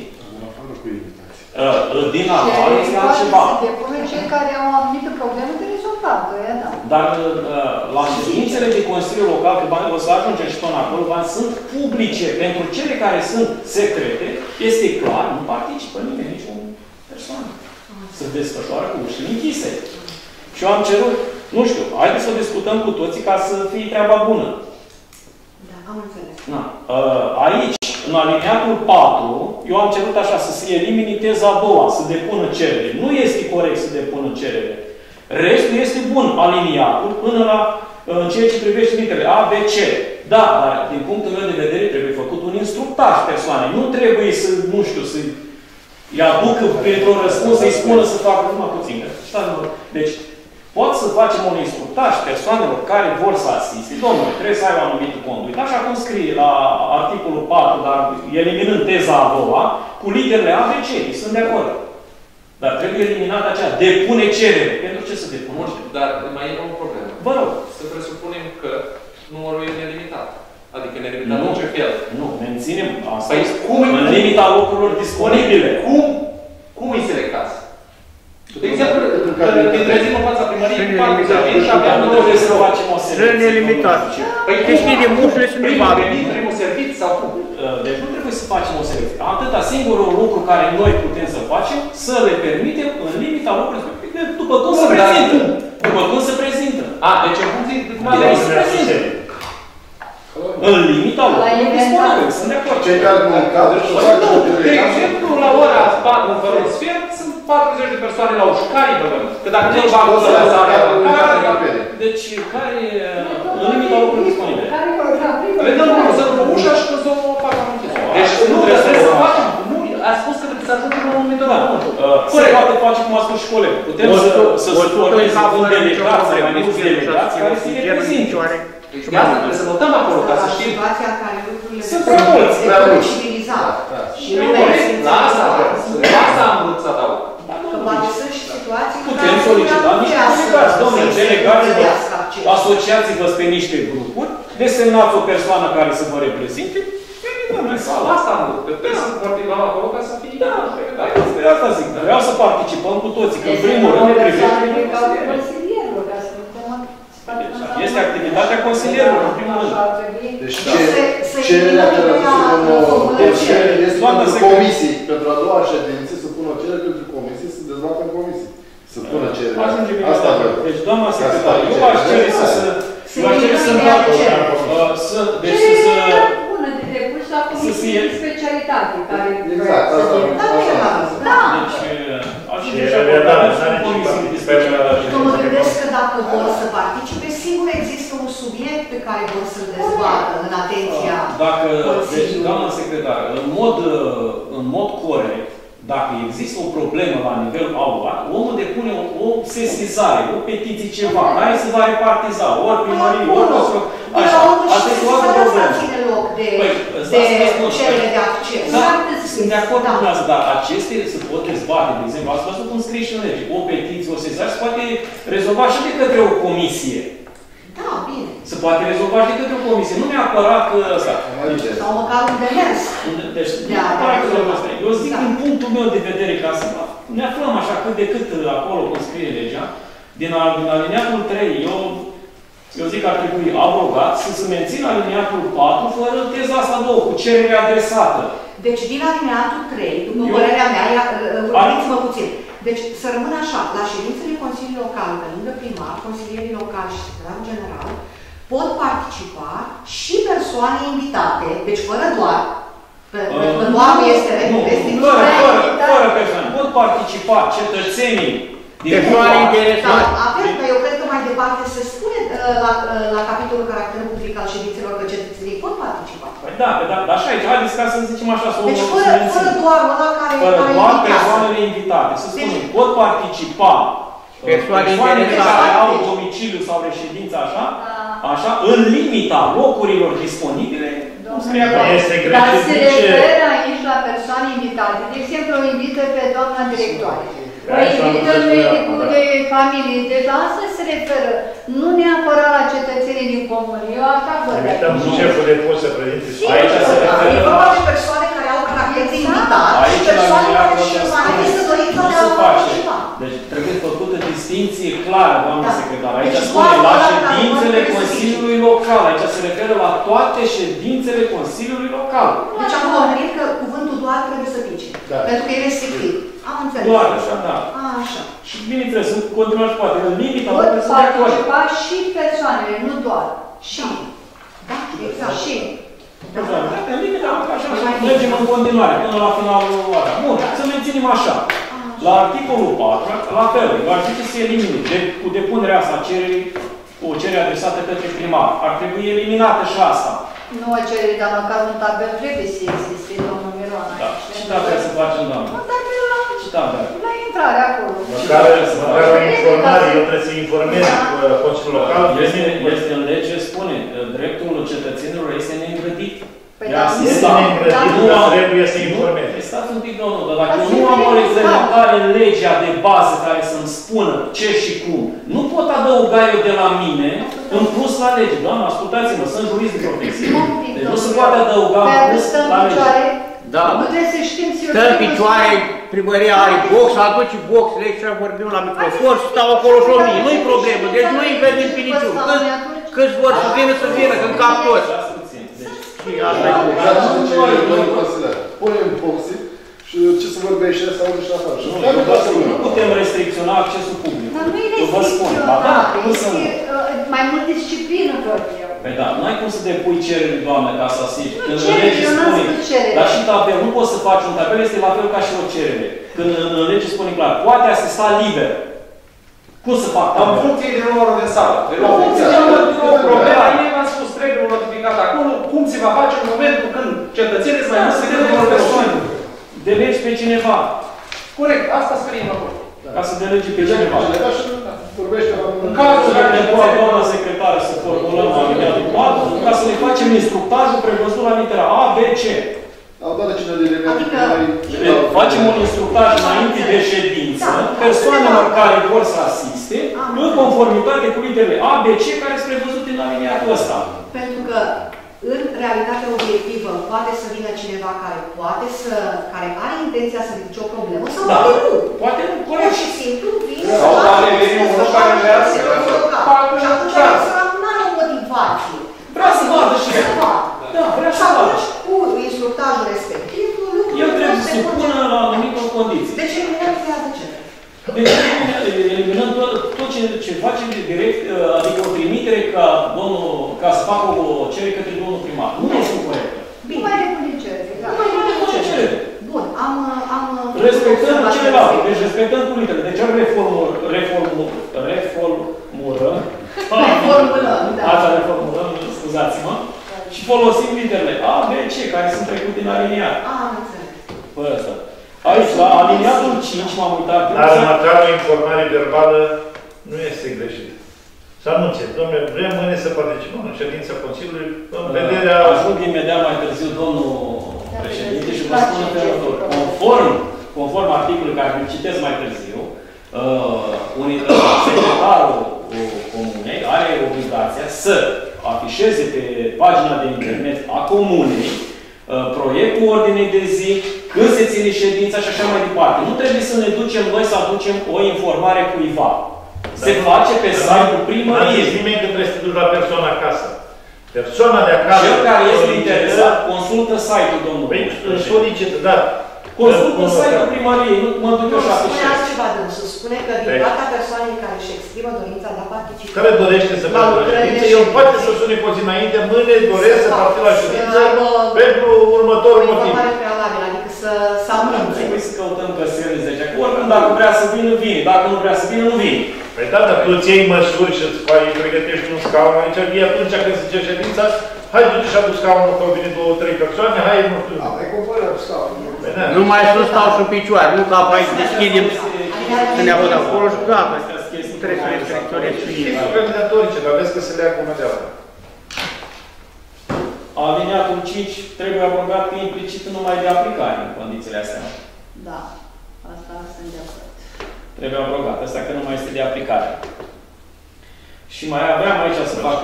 Din afară este altceva. Se depune cei care au anumite probleme de rezolvat. Dar la ședințele de Consiliu Local, că o să ajungem și până acolo, sunt publice. Pentru cele care sunt secrete, este clar, nu participă nimeni, nici o persoană. Se desfășoară cu ușile închise. Și eu am cerut, nu știu, haideți să o discutăm cu toții ca să fie treaba bună. Da, am înțeles. Da. Aici, în alineatul 4, eu am cerut așa, să se elimine teza a doua, să depună cerere. Nu este corect să depună cerere. Restul este bun, aliniatul, până la în ceea ce privește litere A, B, C. Da, dar din punctul meu de vedere trebuie făcut un instructaj persoanei. Nu trebuie să, nu știu, să-i aducă pentru un răspuns, să-i spună să facă numai puțin. Deci, pot să facem un instructaj persoanelor care vor să asiste. Domnule, trebuie să ai o anumită conduită. Așa cum scrie la articolul 4, dar eliminând teza a doua, cu literele A, B, C. Sunt de acord. Dar trebuie eliminat aceea. Depune cerere. Pentru ce să depună? Dar mai e o problemă. Vă rog. Să presupunem că numărul e nelimitat. Adică nelimitat în ce fel? Nu, menținem asta. Păi cum în limita locurilor disponibile. Cum îi selectați? De exemplu, când trezim în fața primăriei, cu 4 servici și abia nu trebuie să facem o selecție. Sunt nelimitat. Păi deschidem ușile și ne bagă. Primul serviciu sau cum? Deci nu trebuie să facem o selecție. Atâta singurul lucru care noi putem să facem, să le permitem în limita locurilor, după cum se prezintă. După cum se prezintă. Deci în funcție de cum se prezintă. În limita locurilor disponibile. Sunt de acord. Cei care nu încadră și o fac de exemplu, la ora 4 fără un sfert, sunt 40 de persoane la ușă. Care îi băgăm? Că dacă nu bagă să lăsare la deci, care în limita locurilor disponibile? Le dăm o ușă și să o facă în închis. Deci nu trebuie să facem. A spus că trebuie să ajungem la un numitor la unul. Se poate face cum a spus și colegul. Putem să formeze un delegat, să mai mulți delegați care să ne reprezinte. De asta trebuie să notăm acolo, ca să știm. Situația în care lucrurile sunt prea mulți, prea civilizat. Și la asta am vrut să adaug. Că poate sunt și situații putem solicita niște delegați. Domnule, delegați-vă, asociați-vă pe niște grupuri, desemnați o persoană care să vă reprezinte. Asta am vrut. Trebuie să participăm acolo ca să fie... Da, asta zic. Vreau să participăm cu toții. Că în primul rând este activitatea consilierilor, în primul rând. Deci cererea care este pentru comisii, pentru a doua ședință, să pună o cerere pentru comisii, să dezbată în comisii. Să pună cererea. Asta vreau. Deci, doamna secretar, eu v-aș cere să deci să la comisie de specialitate care exact, da. Deci, mă gândesc că dacă vor să participe, sigur există un subiect pe care vor să-l dezbată în atenția Consiliului. Deci, doamna secretar, în mod corect, dacă există o problemă la nivel aulat, omul depune o sesizare, o petiție, ceva, care se va repartiza, ori primărie, ori nostru. Așa, asta este o altă problemă. De cerere de acces. Sunt de acord cu asta, dar acestea se pot dezbate. De exemplu, ați văzut cum scrie și în lege. O petiție, o sesizare se poate rezolva și de către o comisie. Da, bine. Se poate rezolva și de către o comisie. Nu neapărat că ăsta. Sau măcar un demers. Deci, eu zic din punctul meu de vedere, ca să ne aflăm așa cât de cât acolo, cum scrie legea, din alineatul 3, eu zic că ar trebui abrogat să se mențină alineatul 4 fără teza asta 2, cu cerere adresată. Deci din alineatul 3, după părerea mea, urmăriți-mă puțin. Deci să rămână așa, la ședințele Consiliului Local, pe lângă primar, consilierii locali și secretarul general, pot participa și persoane invitate, deci fără doar, doar este fără persoane. Pot participa cetățenii persoane interesate. Avem, că eu cred că mai departe se spune la capitolul caracter public al ședințelor că cetățenii pot participa. Păi da, dar așa aici, haideți ca să zicem așa, să deci fără doar ăla care doar persoanele invitate. Să spunem, pot participa persoane care au domiciliu sau reședință așa, în limita locurilor disponibile. Dar se referă aici la persoane invitate. De exemplu, o invită pe doamna directoare. O invită medicul de familie. Deci la asta se referă. Nu neapărat la cetățenii din comun. Eu așa văd. Invităm șeful de post să prezinte. Aici se referă. E vorba de persoane care au caracter de invitat și persoane care și-au manifestă dorința de a participa. Deci trebuie făcută distinție distinție clară, doamnă secretar. Aici Deci, spune la doar ședințele la Consiliului Local. Aici se referă la toate ședințele Consiliului Local. Deci am hotărât că cuvântul doar trebuie să pice. Da. Pentru că e restrictiv. Am înțeles. Doar așa, da. Așa. Și bineînțeles, în continuare poate, în limita, Pot trebuie să fie actual. participa și persoanele, nu doar. Și. Da, exact. Și. În limita, așa, mergem în continuare, până la finalul ăla. Bun, să menținem așa. La articolul 4, la fel, ar zice să elimine, cu depunerea asta o cerere adresată către primar. Ar trebui eliminată și asta. Nu o cerere, dar măcar un tabel trebuie să existe, domnul Miron. Da. Și da, trebuie să facem, doamnă. Un tabel la intrare acolo. Măcar o informare, eu trebuie să informez Consiliul Local. Este în lege, spune, dreptul cetățenilor este neîngrădit. Este neîngrădit, dar trebuie să informeze. Stați un pic, domnul, dar dacă eu nu am o reglementare în legea de bază care să-mi spună ce și cum, nu pot adăuga eu de la mine în plus la lege. Doamne, ascultați-mă, sunt jurist de profesie. Deci nu se poate adăuga în plus la lege. Da. Nu trebuie să știm sigur. Stă în picioare, primăria are box, aduce boxele și vorbim la microfon și stau acolo și o mie. Nu-i problemă, deci nu-i vedem pe niciun. Câți vor să vină, când cap toți. Și asta e punem boxe și ce se vorbește să auzi și afară. Nu putem restricționa accesul public. Dar nu e eu vă spun, ba da, cum să nu? Mai mult disciplină, văd eu. Păi da, nu ai cum să depui cereri, doamne, ca să asigi. Când în lege spune, dar și tabel, nu poți să faci un tabel, este la fel ca și o cerere. Când în lege spune clar, poate asista liber. Cum să fac tabel? În funcție de numărul de sală. În funcție de numărul de problema, ei v-am spus, trebuie notificat acolo, cum se va face în momentul când cetățenii sunt mai mulți de numărul de persoane. Delegi pe cineva. Corect, asta scriem acolo. Ca să delege pe cineva. În cazul de doamna secretară să formulăm alineatul 4, ca să le facem instructajul prevăzut la litera A, B, C. Facem un instructaj înainte de ședință, persoanelor care vor să asiste, în conformitate cu literele A, B, C, care sunt prevăzute în alineatul ăsta. Pentru că în realitatea obiectivă poate să vină cineva care are intenția să ridice o problemă sau poate nu. Poate nu, pur și simplu vine sau poate veni unul care vrea să și atunci nu are o motivație. Vrea să vadă și el. Da, vrea să vadă. Cu instructajul respectiv, el trebuie să se pună la anumite condiții. Deci eliminăm de ce? Deci eliminăm tot ce facem direct, adică o trimitere ca să facă o cerere către domnul primar. Nu este corectă. Nu mai depune cerere. Nu mai depune cerere. Bun, am respectăm celelalte, deci respectăm cu litere. Deci am reformulăm, scuzați-mă, și folosim literele A, B, C, care sunt trecute în aliniat. Am înțeles. Păi ăsta. Aici, la aliniatul 5, m-am uitat. Dar măcar o informare verbală nu este greșită. Să anunțe, domnule, vrem mâine să participăm în ședința Consiliului, în vederea... Ajung imediat mai târziu, domnul președinte, și vă spun în felul următor. Conform articolului care îl citesc mai târziu, secretarul comunei are obligația să afișeze pe pagina de internet a comunei proiectul ordinei de zi, când se ține ședința și așa mai departe. Nu trebuie să ne ducem noi să aducem o informare cuiva. Se face pe site-ul primăriei. Nu nimeni că trebuie să te duci la persoana acasă. Persoana de acasă... Cel care este interesat, consultă site-ul, domnul. Solicită, da. Consultă site-ul primăriei, nu mă duc eu și afișez. Spune altceva, dânsul. Spune că din partea persoanei care își exprimă dorința de a participa... Care dorește să participe la ședință, el poate să sune cu o zi înainte, mâine doresc să participe la ședință pentru următorul motiv. Informare prealabilă, adică să amânțe. Trebuie să căutăm căsările, zice. Oricând, dacă vrea să vină, vine. Dacă nu vrea să vină, nu vine. Păi da, dar tu îți iei măsuri și îți pregătești un scaun aici, e atunci când se zice ședința, hai du-te și adu scaunul, că au venit 2-3 persoane, hai, nu știu. Ai cumpărat scaunul. Nu mai să stau și în picioare, nu ca aici deschidem să ne aud acolo și gata. Trebuie să restricționez și ei. Știți organizatorice, dar vezi că se leagă una de alta. Aliniatul 5 trebuie aprobat implicit numai de aplicare în condițiile astea. Da, asta sunt de acord. Trebuie abrogat. Asta că nu mai este de aplicare. Și mai aveam aici să fac...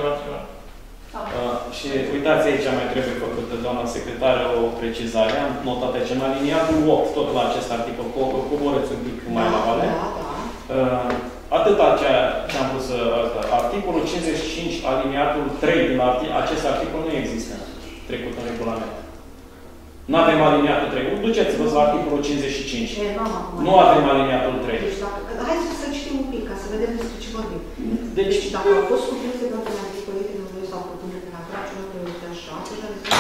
Și uitați aici, mai trebuie făcută, doamna secretară, o precizare. Am notat aici în aliniatul 8, tot la acest articol, coborâți un pic mai la vale. articolul 55, aliniatul 3 din acest articol nu există trecut în regulament. Nu avem aliniatul 3. Duceți-vă la articolul 55. Nu avem aliniatul 3. Deci, hai să citim un pic, ca să vedem despre ce vorbim. Deci, dacă au fost cuprinse toate articolele din noi sau propunere de la trage, nu este așa, deja despre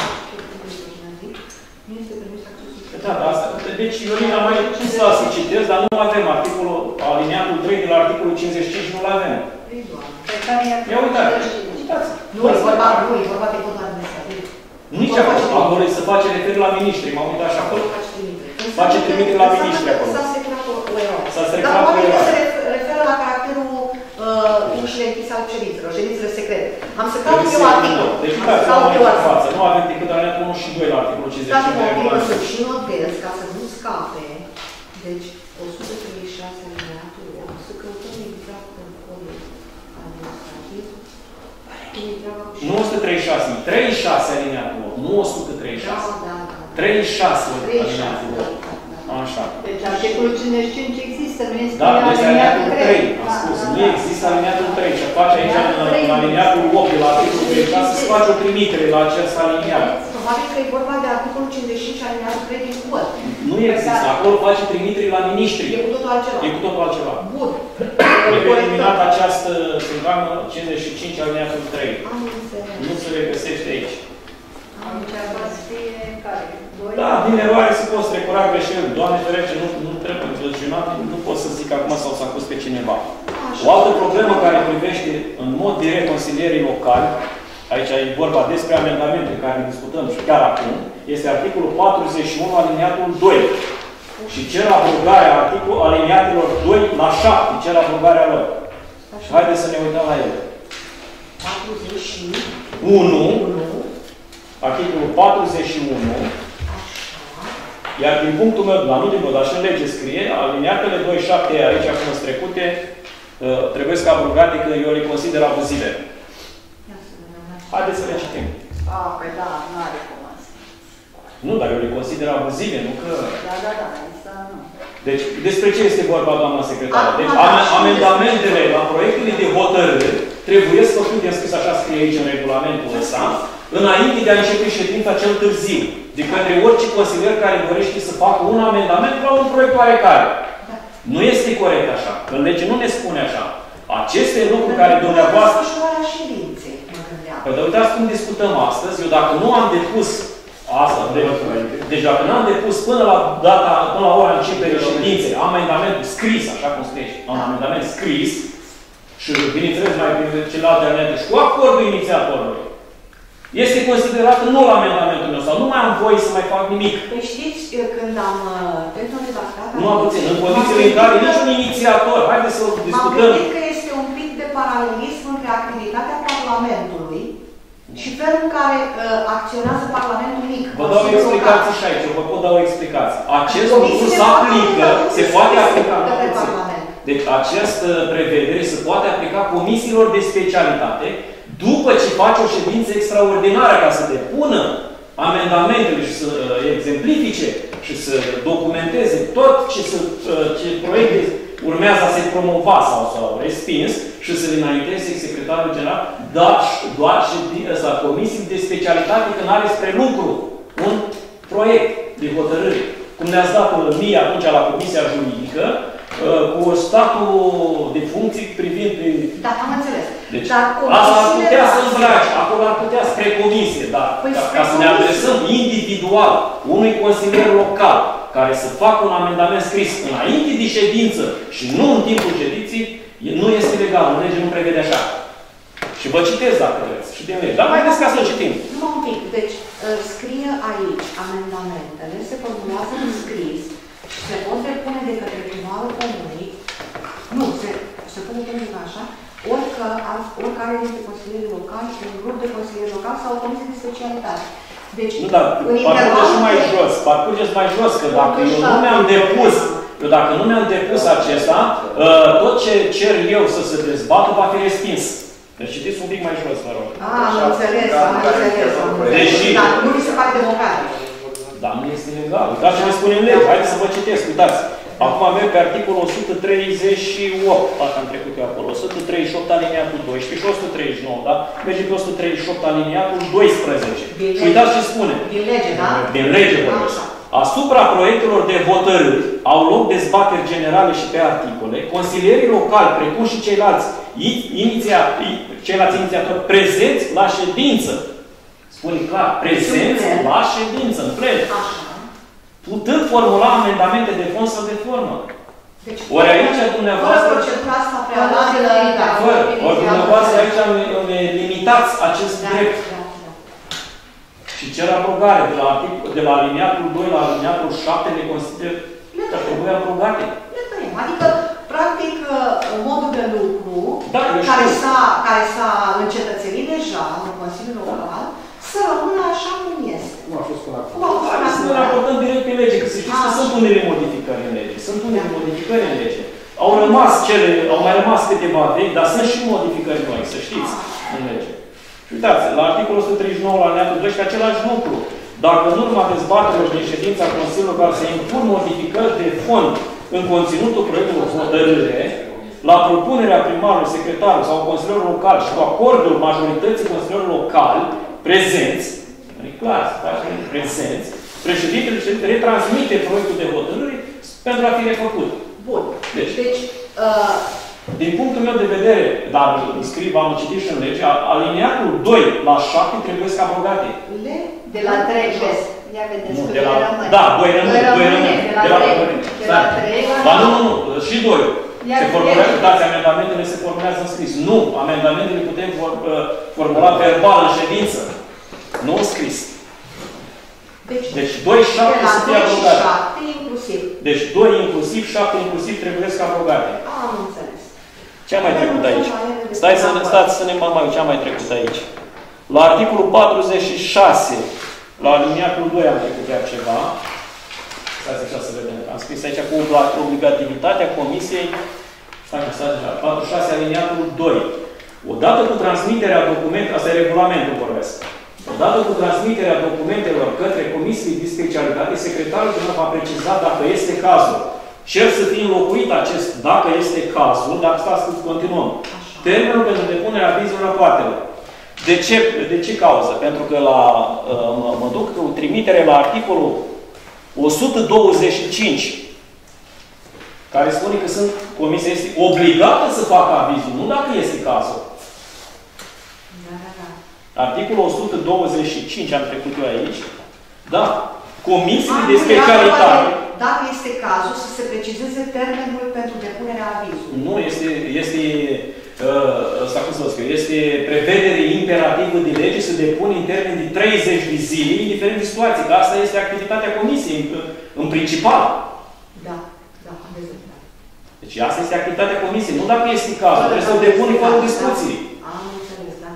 nu este permis accesul. Da, da, asta. Deci, Iorina, mai să citesc, dar nu avem articolul, aliniatul 3 de la articolul 55, nu-l avem. Ia uitați. Nu e vorba de codul administrativ. Nici acolo se face referire la miniștri, m-am uitat și acolo. Face trimitere la miniștri acolo. S-a strecurat o eroare. S-a strecurat o eroare. Dar probabil se referă la caracterul ușile închise al ședințelor, ședințele secrete. Am să caut eu articol. Deci nu avem față, nu avem decât alineatul 1 și 2 la articolul 55 de regulament. Și notez, ca să nu scape, deci 136 alineatul 8, să căutăm exact în codul administrativ. 936, 36 alineatul 8, nu 136. 36 alineatul 8. Așa. Deci articolul 55 există, nu este alineatul 3. Am spus, nu există alineatul 3. Și face aici în alineatul 8 la articolul 36 se face o trimitere la acest aliniat. Probabil că e vorba de articolul 55 alineatul 3 din cod. Nu există. Acolo face trimitere la miniștri. E cu totul altceva. E cu totul altceva. Bun. Trebuie eliminat această programă 55 alineatul 3. Nu se regăsește aici. Da, din eroare se pot strecura greșeli. Doamne ferește, nu trebuie înțelegionat, nu pot să zic acum sau să acuz pe cineva. O altă problemă care privește în mod direct consilierii locali, aici e vorba despre amendamente care ne discutăm și chiar acum, este articolul 41 aliniatul 2. Și cer abrogarea aliniatelor 2 la 7, cer abrogarea lor. Și haideți să ne uităm la ele. 41. Articolul 41, iar din punctul meu, dar nu din meu, dar și în lege scrie, aliniatele 2.7 aici, acum strecute, trebuie să abrogate că eu le consider abuzive. Haideți să le citim. Păi da, nu are cum asta. Nu, dar eu le consider abuzive, nu că... Da, asta nu. Deci, despre ce este vorba, doamna secretară? Deci, amendamentele la proiectele de hotărâre trebuie să fie înscris, așa scrie aici în regulamentul ăsta, înainte de a începe ședința cel târziu, de către orice consilier care dorește să facă un amendament la un proiect oarecare. Da. Nu este corect așa. Că legea nu ne spune așa. Aceste lucruri care dumneavoastră... Păi, dar uitați cum discutăm astăzi. Eu dacă nu am depus asta, deci dacă nu am depus până la ora începerii ședinței, amendamentul scris, așa cum scrie, un amendament scris, și bineînțeles mai celelalte amendamente și cu acordul inițiatorului, este considerat nul amendamentul meu sau nu mai am voie să mai fac nimic. Păi știți, când am pentru redactat... Nu am puțin. În condițiile în care niciun inițiator, haideți să discutăm. M-am gândit că este un pic de paralelism între activitatea Parlamentului și felul în care acționează Parlamentul mic. Vă dau o explicație și aici, vă pot da o explicație. Acest lucru se aplică, se poate aplica. Deci această prevedere se poate aplica comisiilor de specialitate după ce face o ședință extraordinară ca să depună amendamentele și să exemplifice și să documenteze tot ce proiecte urmează a se promova sau s-au respins și să le înainteze secretarul general, doar comisii de specialitate când are spre lucru un proiect de hotărâre. Cum ne-ați dat mie atunci la Comisia Juridică, cu statul de funcții privind... Da, am înțeles. Deci, asta ar putea să îmbrace, acolo ar putea spre comisie, dar ca să ne adresăm individual unui consilier local care să facă un amendament scris înainte de ședință și nu în timpul ședinței, nu este legal, în lege nu prevede așa. Și vă citesc dacă vreți, și din lege. Dar mai des ca să-l citim. Numai un pic. Deci, scrie aici amendamentele, se formulează în scris, se pot depune de către primarul comunei, nu, se pune pentru așa, oricare dintre consilierii locali, un grup de consilieri locali sau o comisie de specialitate. Deci, nu, dar parcurgeți mai jos, parcurgeți mai jos, că dacă eu nu mi-am depus, acesta, tot ce cer eu să se dezbată va fi respins. Deci citiți un pic mai jos, vă rog. Am înțeles. Deși... Dar nu mi se pare democratic. Dar nu este legal. Uitați ce ne spune în lege. Haideți să vă citesc. Uitați. Acum avem pe articolul 138, parcă am trecut eu acolo, 138 aliniatul 12 și 139, da? Merge pe 138 aliniatul 12. Și uitați ce spune. Din lege, da? Din lege vorbesc. Asupra proiectelor de hotărâri au loc dezbateri generale și pe articole. Consilierii locali, precum și ceilalți inițiatori prezenți la ședință. Spune clar, prezenți la ședință, în plen. Putând formula amendamente de fond sau de formă. Deci, ori aici dumneavoastră... Fără procedura asta prealabilă... Ori dumneavoastră aici ne limitați acest drept. Și cer abrogare. De la aliniatul 2 la aliniatul 7 le consider că trebuie abrogate. Adică, practic, modul de lucru da, care s-a încetățenit deja în Consiliul Local, să rămână așa cum este. Cum a fost până acum? Să ne raportăm direct pe lege, că să știți că sunt unele modificări în lege. Sunt unele modificări în lege. Au mai rămas câteva vechi, dar sunt și modificări noi, să știți, în lege. Și uitați, la articolul 139, la alineatul 12, același lucru. Dacă în urma dezbaterilor din ședința Consiliului Local se impun modificări de fond în conținutul proiectului de hotărâre, la propunerea primarului, secretarului sau consilierului local și cu acordul majorității consilierilor locali prezenți, e clar, prezenți, președintele retransmite proiectul de hotărâre pentru a fi refăcut. Bun. Deci din punctul meu de vedere, dar îl scriu, am citit și în lege, aliniatul 2 la 7 trebuie să abrogate. De la 3 jos. Ia vedeți că rămâne. Da, 2 rămâne. De la 3 la 7. Dar nu, și 2. Se formulează, dați, amendamentele se formulează în scris. Nu, amendamentele putem formula verbal în ședință. Nu în scris. Deci 2, 7 să fie abrogate. 7 inclusiv. Deci 2 inclusiv, 7 inclusiv trebuie să abrogate. Am înțeles. Ce a mai trecut aici? Stați să ne mai ce a mai trecut aici. La articolul 46, la aliniatul 2 am trecut iar ceva. Stați așa să vedem. Am scris aici cu obligativitatea comisiei. Stați așa. 46 aliniatul 2. Odată cu transmiterea documentelor, asta e regulamentul vorbesc. Odată cu transmiterea documentelor către comisiile de specialitate, secretarul general va preciza dacă este cazul. Cer să fie înlocuit acest dacă este cazul, dacă stați să continuăm. Termenul pentru depunerea avizului rapoartelor. De ce cauză? Pentru că mă duc cu trimitere la articolul 125, care spune că comisia este obligată să facă avizul, nu dacă este cazul. Articolul 125, am trecut eu aici. Da. Comisiile de specialitate. Dacă este cazul, să se precizeze termenul pentru depunerea avizului. Nu, este prevedere imperativă de lege să depune în termen de 30 de zile, indiferent de situație, că asta este activitatea comisiei, în principal. Da, am văzut. Deci asta este activitatea comisiei, nu dacă este cazul, trebuie să o depune fără discuții. Am înțeles, da.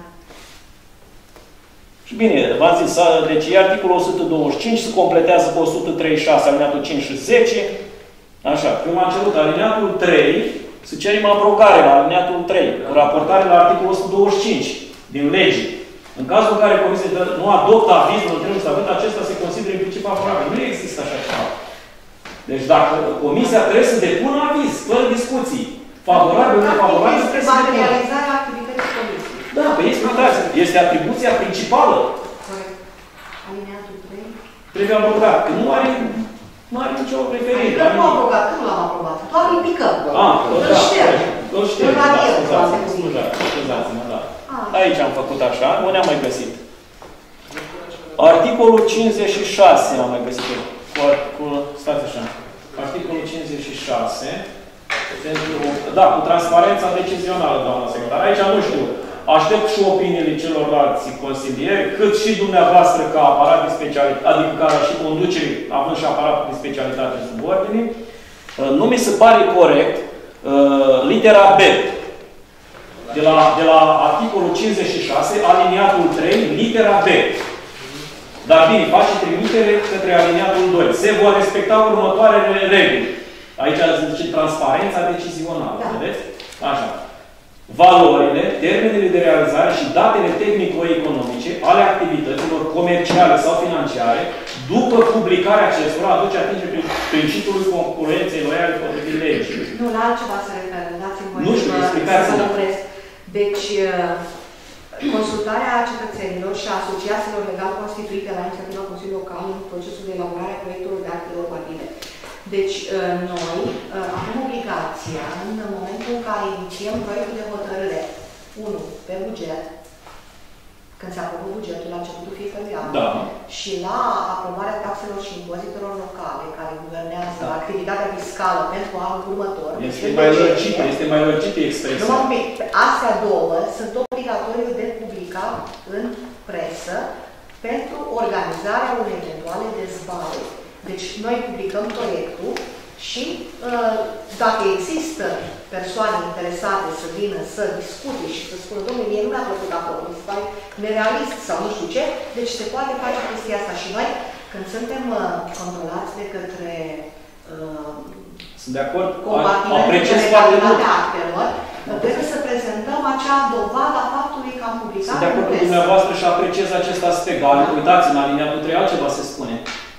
Și bine, v-am zis, deci articolul 125 se completează cu 136, alineatul 5 și 10. Așa, prima am cerut alineatul 3, să cerem abrogare la alineatul 3, raportare la articolul 125 din lege. În cazul în care comisia nu adoptă avizul în termenul stabilit, acesta se consideră în principiu favorabil. Nu există așa ceva. Deci dacă comisia trebuie să depună aviz, fără discuții, favorabil, nefavorabil, trebuie să depună. Realizarea activității comisiei. Da, pe explicați. Este atribuția principală. Corect. Alineatul 3. Trebuie aprobat. Că nu are nicio referire. Adică nu aprobat, că nu l-am aprobat. Doar îl picăm. Îl ștergem. Îl ștergem. Scuzați-mă, da. Aici am făcut așa. Unde am mai găsit? Articolul 56 am mai găsit. Stați așa. Articolul 56. Da, cu transparența decizională, doamna secretar. Aici nu știu. Aștept și opiniile celorlalți consilieri, cât și dumneavoastră ca aparat de specialitate, adică ca și conducere, având și aparat de specialitate în subordine. Nu mi se pare corect litera B. De la articolul 56, aliniatul 3, litera B. Dar bine, face trimitere către aliniatul 2. Se vor respecta următoarele reguli. Aici zice transparența decizională. Da. Vedeți? Așa. valorile, termenele de realizare și datele tehnico-economice ale activităților comerciale sau financiare, după publicarea acestora, aduce atingere principiul concurenței loiale potrivit legii. Nu, la altceva se referă, dați-mi voie nu știu, explicați-mă. Deci, consultarea cetățenilor și a asociațiilor legal constituite la inițiativa Consiliului Local în procesul de elaborare a proiectelor de acte normative. Deci, noi avem obligația, în momentul în care inițiem proiectul de hotărâre, 1. pe buget, când se aprobă bugetul la începutul fiecărui an, da. și la aprobarea taxelor și impozitelor locale, care guvernează activitatea fiscală pentru anul următor. Este mai lărgită expresia. Numai un pic. Astea două sunt obligatorii de publicat în presă pentru organizarea unei eventuale dezbateri. Deci noi publicăm proiectul și dacă există persoane interesate să vină să discute și să spună, domnule, mie nu mi-a plăcut acolo, mi se pare nerealist sau nu știu ce, deci se poate face chestia asta și noi, când suntem controlați de către sunt de acord, apreciez foarte mult actelor, trebuie să prezentăm acea dovadă a faptului că am publicat. Sunt de acord cu dumneavoastră și apreciez acest aspect. Uitați, în aliniatul 3 altceva se spune.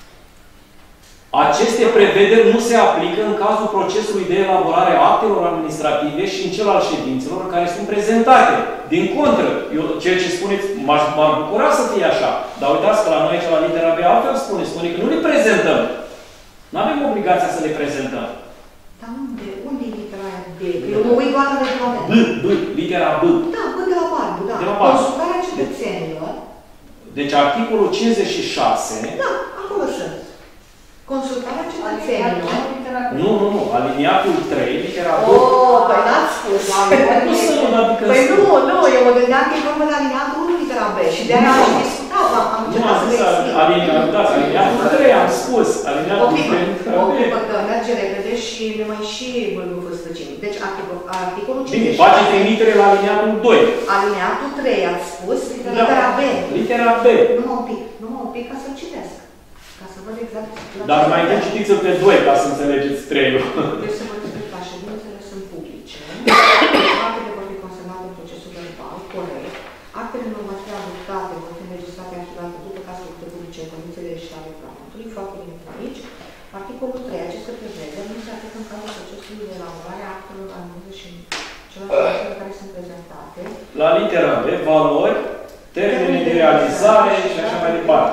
Aceste prevederi nu se aplică în cazul procesului de elaborare a actelor administrative și în cel al ședințelor care sunt prezentate. Din contră, ceea ce spuneți, m-ar bucura să fie așa. Dar uitați că la noi aici la litera B altfel spune că nu le prezentăm. Nu avem obligația să le prezentăm. Dar unde e litera B? Eu mă uit doar la regulament. Litera B. Da, B de la Barbu, da. Consultarea cetățenilor. Deci articolul 56. Da, acolo sunt. Consultarea cetățenilor. Nu. Aliniatul 3, litera B. Păi n-ați spus. Păi nu, eu mă gândeam că e vorba de aliniatul 1, litera B. Și de-aia am discutat, am încercat să le explic. Aliniatul 3, am spus. Aliniatul 3. O clipă, că merge repede și ne mai și vârstăcim. Deci articolul 56. Bine, face trimitere la aliniatul 2. Aliniatul 3, ați spus, litera B. Litera B. Numai un pic ca să-l citesc. Ca să văd exact. Dar mai întâi citiți-l pe 2 ca să înțelegeți 3-ul. Deci să vă explic ca ședințele sunt publice. Actele vor fi consemnate în procesul verbal, corect. Actele normative adoptate vor fi înregistrate arhivate după caz făcute publice în condițiile ieșite ale regulamentului, foarte bine aici. Articolul 3. Aceste prevederi nu se aplică în cazul procesului de elaborare a actelor anumite și celelalte care sunt prezentate. La litera B, valori, termene de realizare și așa mai departe.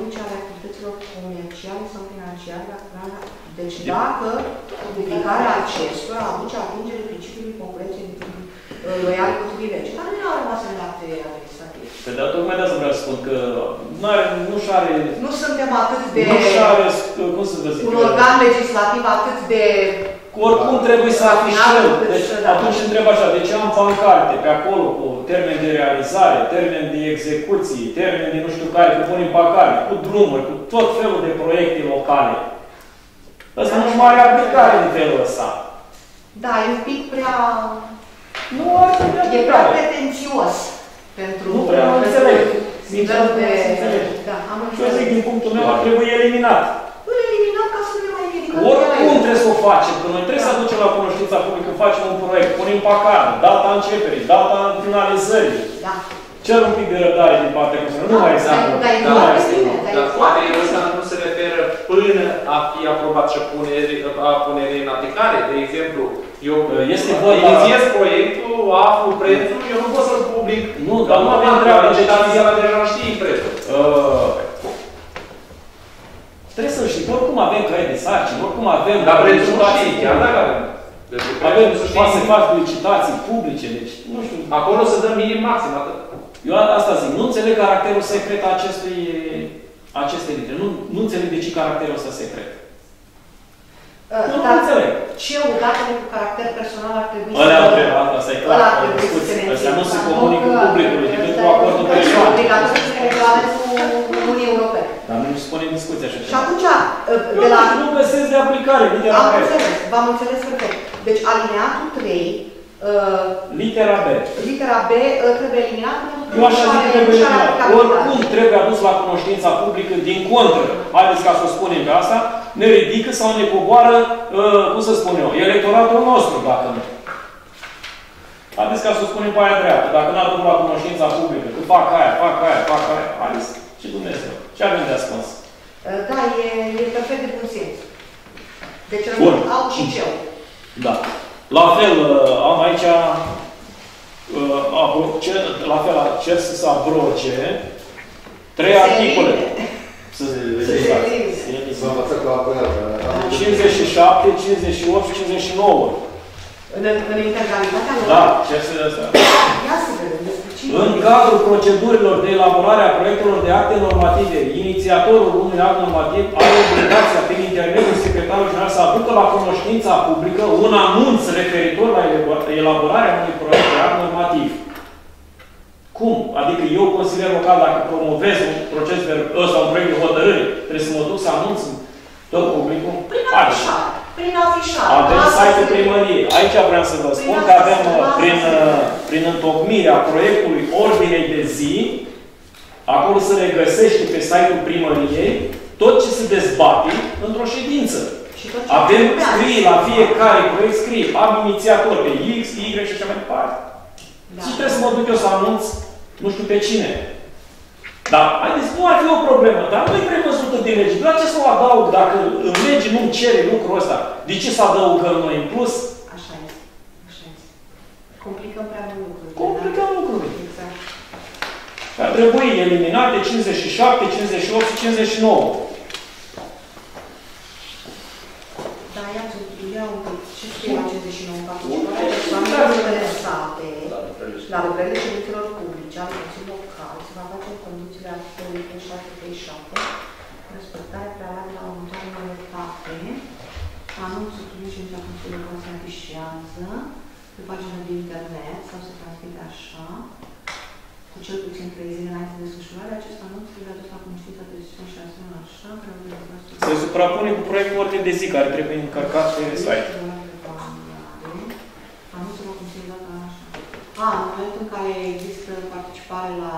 Comerciale sau financiare, deci dacă publicarea acestora aduce atingere principiului concurenței loiale potrivit legii, dar nu au rămas în acte administrative. Pe de tocmai de asta vreau să spun că nu-și are... Nu suntem atât de... Nu-și are, cum să vă zic... Un organ legislativ atât de... Oricum trebuie să afișăm. Deci atunci întreb așa, de ce am pancarte pe acolo cu termen de realizare, termen de execuții, termen de nu știu care, cu punem pancarte, cu drumuri, cu tot felul de proiecte locale. Ăsta nu-și mai are aplicare în felul ăsta. Da, e un pic prea... Nu ar fi de aplicare. E prea pretențios pentru... Nu prea înțeleg. Sincer, da, am înțeles. Eu zic, din punctul meu, ar trebui eliminat. Îl eliminăm ca să ne mai ridicăm. Oricum trebuie să o facem, că noi trebuie să aducem la cunoștința publică, facem un proiect, punem pancarte, data începerii, data finalizării. Da. Cer un pic de răbdare din partea Consiliului. Nu mai este. Dar poate ăsta nu se referă până a fi aprobat și a punere în aplicare. De exemplu, eu inițiez proiectul, aflu prețul, eu nu pot să-l public. Nu, dar nu avem treabă. Cetățenii la deja știi prețul. Trebuie să știi, oricum avem căi de sarcini, oricum avem... Dar prețul nu știi, chiar dacă avem. Avem, poate să faci licitații publice, deci, nu știu. Acolo să dăm minim maxim, atât. Eu asta zic, nu înțeleg caracterul secret a acestei litere. Nu înțeleg de ce caracterul ăsta secret. Nu înțeleg. Și eu, datele cu caracter personal ar trebui să... Ălea trebuie, asta e clar. Astea nu se comunică publicului, decât cu acordul personal. Obligatoriu să regulamentul Uniunii Europene. Dar nu se pune în discuție așa. Și atunci, de la... Nu găsesc de aplicare, litera B. V-am înțeles perfect. Deci, alineatul 3, litera B. Litera B trebuie eliminată pentru că eu așa zic trebuie eliminat. Oricum trebuie adus la cunoștința publică, din contră. Haideți ca să o spunem pe asta, ne ridică sau ne coboară, cum să spun eu, electoratul nostru, dacă nu. Haideți ca să o spunem pe aia dreaptă. Dacă n-a dat la cunoștința publică, că fac aia. Haideți, și Dumnezeu. Ce avem de ascuns? Da, e perfect de bun simț. Deci rămân alt și ceu. Da. La fel, am aici, la fel, cer să se abroge 3 articole. Să învățăm cu apăială. 57, 58 și 59. În integralitatea lor? Da, cer să ăsta. Ia să vedem despre cine. În cadrul procedurilor de elaborare a proiectelor de acte normative, inițiatorul unui act normativ are obligația prin intermediul secretarului general să aducă la cunoștința publică un anunț referitor la elaborarea unui proiect de act normativ. Cum? Adică eu, consilier local, dacă promovez un proces ăsta, un proiect de hotărâre, trebuie să mă duc să anunț tot publicul? Prin afișare. Avem site-ul primăriei. Aici vreau să vă spun că avem, prin întocmirea proiectului ordinei de zi, acolo se regăsește pe site-ul primăriei tot ce se dezbate într-o ședință. Avem, scrie la fiecare proiect, scrie, am inițiator pe X, Y și așa mai departe. Și trebuie să mă duc eu să anunț nu știu pe cine. Dar, haideți, nu ar fi o problemă, dar nu e prevăzută de lege. De la ce să o adaug dacă în lege nu-mi cere lucrul ăsta? De ce să adăugăm noi în plus? Așa este. Așa este. Complicăm prea mult lucrurile. Complicăm lucrurile. Exact. Ar trebui eliminate 57, 58 și 59. Da, ia un pic. Ce scrie la 59? Participarea persoanelor interesate la lucrările ședințelor publice ale Consiliului Local se va face în condițiile articolului 37, respectarea prealabilă a următoarei modalitate. Anunțul privind ședința Consiliului Local se afișează pe pagina de internet sau se transmite așa, cu cel puțin 3 zile înainte de desfășurare. Acest anunț trebuie adus la cunoștința de sesiune și asemenea așa, care se suprapune cu proiectul ordine de zi care trebuie încărcat pe site. Anunțul la Consiliul Local așa. În momentul în care există participare la...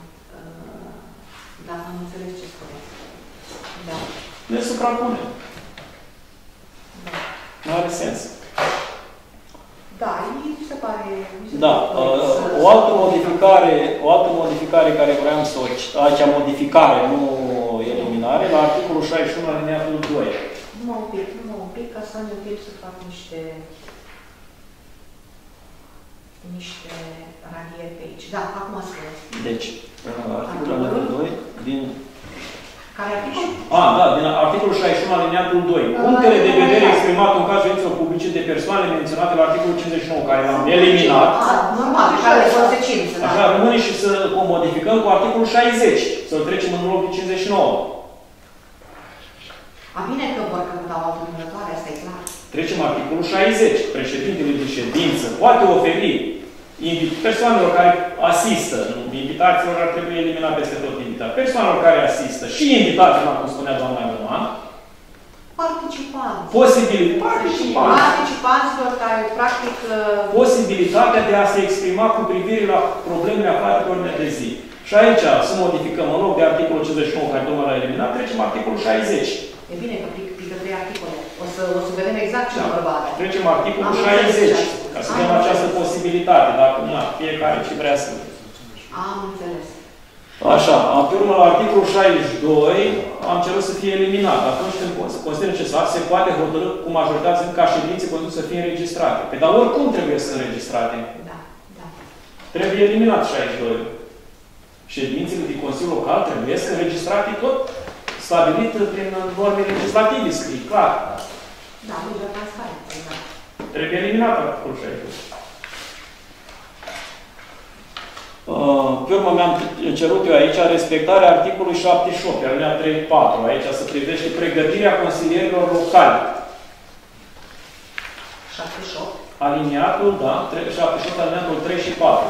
Da, am înțeles ce spune. Da. Ne suprapune. Da. Nu are sens. Da, mi se pare... Da. O altă modificare care vreau să o... Aici modificare, nu eliminare, la articolul 61 alineatul 2. Numai un pic, ca să am de timp să fac niște radieri pe aici. Da, acum scriu. Deci, articolul 2 din... Care articol? Da, din articolul 61 alineatul 2. Punctele de vedere exprimate în cazul ședințelor publice de persoane menționate la articolul 59, care l-am eliminat. Normal, care de consecință. Așa, rămâne și să o modificăm cu articolul 60, să-l trecem în locul 59. Bine că vor căuta o altă numărătoare, asta e clar. Trecem articolul 60. Președintele de ședință poate oferi persoanelor care asistă, invitațiilor ar trebui eliminat peste tot invitat, persoanelor care asistă și invitațiilor, cum spunea doamna Găman, participanți. Participanților care, practic... Posibilitatea de a se exprima cu privire la problemele aflate pe ordine de zi. Și aici, să modificăm, în loc de articolul 59, care domnul l-a eliminat, trecem articolul 60. E bine că pică 3 articole. O să vedem exact ce vorba. Trecem articolul 60, ca să avem această posibilitate, dacă fiecare ce vrea să... Am înțeles. Așa, pe urmă la articolul 62 am cerut să fie eliminat. Atunci când consider necesar, se poate hotărâ cu majoritatea ca ședințe conduse să fie înregistrate. Dar oricum trebuie să înregistrate. Da. Trebuie eliminat 62. Ședințele de Consiliul Local trebuie să înregistrate tot stabilit prin norme legislative, scrie clar. Da, legea transparență, da. Trebuie eliminat articolul 62. Pe urmă mi-am cerut eu aici respectarea articolului 78, alinea 3.4. Aici se privește pregătirea consilierilor locali. 78? Aliniatul, da, 78, aliniatul 3 și 4.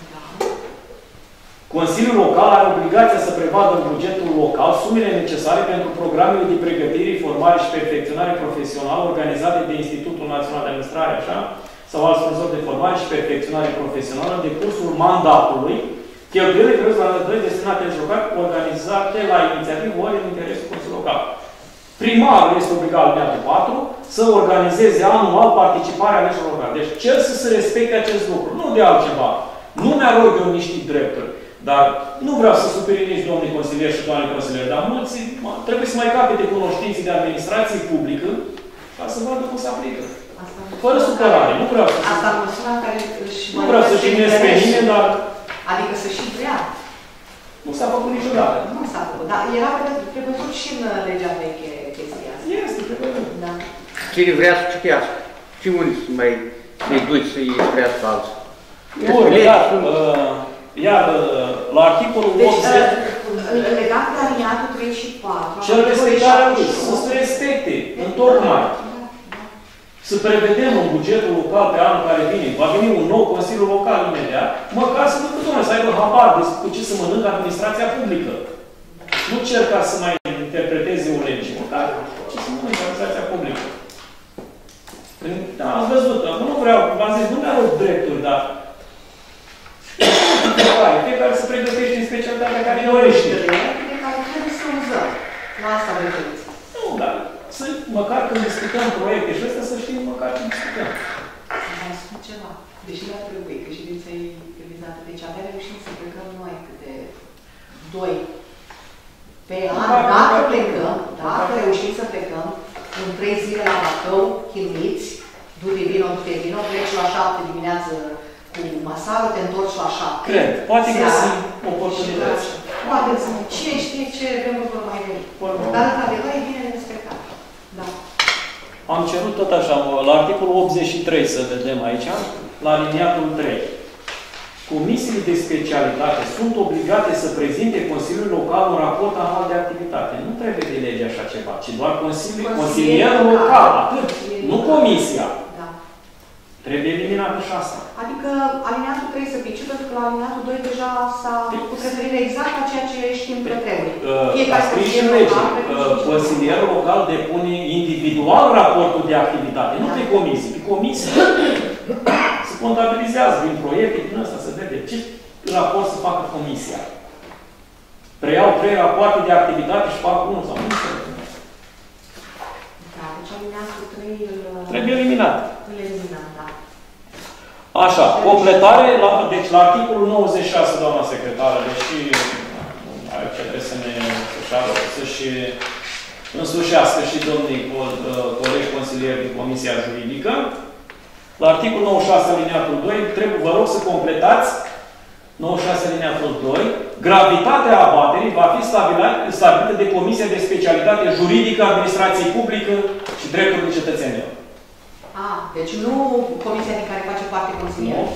Consiliul Local are obligația să prevadă în bugetul local sumele necesare pentru programele de pregătire, formare și perfecționare profesională organizate de Institutul Național de Administrare, așa, sau alt sponsor de formare și perfecționare profesională în decursul mandatului, cheltuielile de la nădări destinate în local organizate la inițiativă ori în interesul Consiliului Local. Primarul este obligat, alineatul 4, să organizeze anual participarea aleșilor locale. Deci cer să se respecte acest lucru, nu de altceva. Nu mi-arog eu niște drepturi, dar nu vreau să superi nici domnii consilieri și doamnei consilieri, dar mulți trebuie să mai capete cunoștințe de administrație publică ca să vadă cum se aplică. Fără supărare, nu vreau să... Asta în măsura în care își... Nu vreau să jignesc pe nimeni, dar... Adică să și vrea. Nu s-a făcut niciodată. Nu s-a făcut, dar era prevăzut și în legea veche chestia asta. Este prevăzut. Da. Cine vrea să citească? Ce unii să mai duci să-i sprească alții? Iar la articolul 80... Legat de alineatul 3 și 4... Cel respectarea lui, să se respecte, întocmai. Să prevedem în bugetul local pe anul care vine, va veni un nou Consiliu Local imediat, măcar să ducă doamne, să aibă habar cu ce să mănâncă administrația publică. Nu cer ca să mai interpreteze o lege, măcar ce să mănâncă administrația publică. Am văzut, nu vreau, v-am zis, nu mi-au drepturi, dar fiecare să pregătește în specialitatea care dorește. De care trebuie să uzăm. La asta vă referiți. Nu, dar măcar când discutăm proiecte și astea, să știm măcar când discutăm. Mai spun ceva. Deși nu ar trebui, că ședința e televizată. Deci avea reușit să plecăm noi câte 2 pe an. Dacă plecăm, dacă reușim să plecăm, în 3 zile la Bacău, chinuiți, du-te vino, pleci la 7 dimineață cu masarul, te întorci la 7. Cred. Poate găsim oportunități. Poate să cine știe ce vremuri vor mai veni. Dar într-adevăr e bine respectat. Da. Am cerut tot așa, la articolul 83 să vedem aici, la aliniatul 3. Comisiile de specialitate sunt obligate să prezinte Consiliul Local un raport anual de activitate. Nu trebuie de lege așa ceva, ci doar consilierul local, atât. Nu comisia. Da. Trebuie eliminată și asta. Adică alineatul 3 să pice, pentru că la alineatul 2 deja s-a făcut referire exact la ceea ce știm că trebuie. A scris și în lege. Consilierul local depune individual raportul de activitate, nu pe comisie. Pe comisie se contabilizează din proiecte, din ăsta, să vede ce raport să facă comisia. Preiau 3 rapoarte de activitate și fac unul sau nu știu. Da, deci alineatul 3 trebuie eliminat. Da. Așa, completare, deci la articolul 96, doamna secretară, deși aici trebuie să ne să-și însușească și domnii colegi consilieri din Comisia Juridică, la articolul 96 alineatul 2, vă rog să completați 96 alineatul 2, gravitatea abaterii va fi stabilită de Comisia de Specialitate Juridică, Administrației Publică și Drepturile Cetățenilor. Deci nu comisia din care face parte consilierul.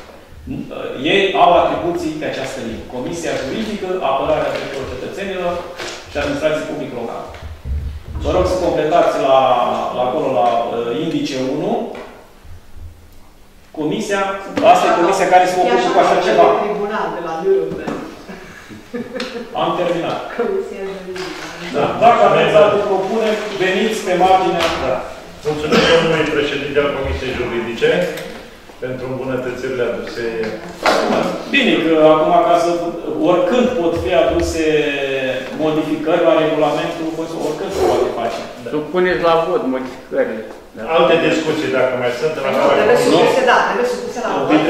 Ei au atribuții pe această linie. Comisia Juridică, Apărarea Drepturilor Cetățenilor și Administrației Publică Locală. Vă rog să completați acolo la indice 1. Comisia, asta e comisia care se ocupă cu așa ceva. Tribunal de la Nuremberg. Am terminat. Comisia Juridică. Da. Dacă aveți alte propuneri, veniți pe marginea. Da. Mulțumesc domnului președinte al Comisiei Juridice pentru îmbunătățirile aduse. Bine, că acum oricând pot fi aduse modificări la regulamentul, oricând se poate face. Supuneți la vot modificările. Alte discuții, dacă mai sunt, în afara Comisiei. Da, trebuie supuse la vot.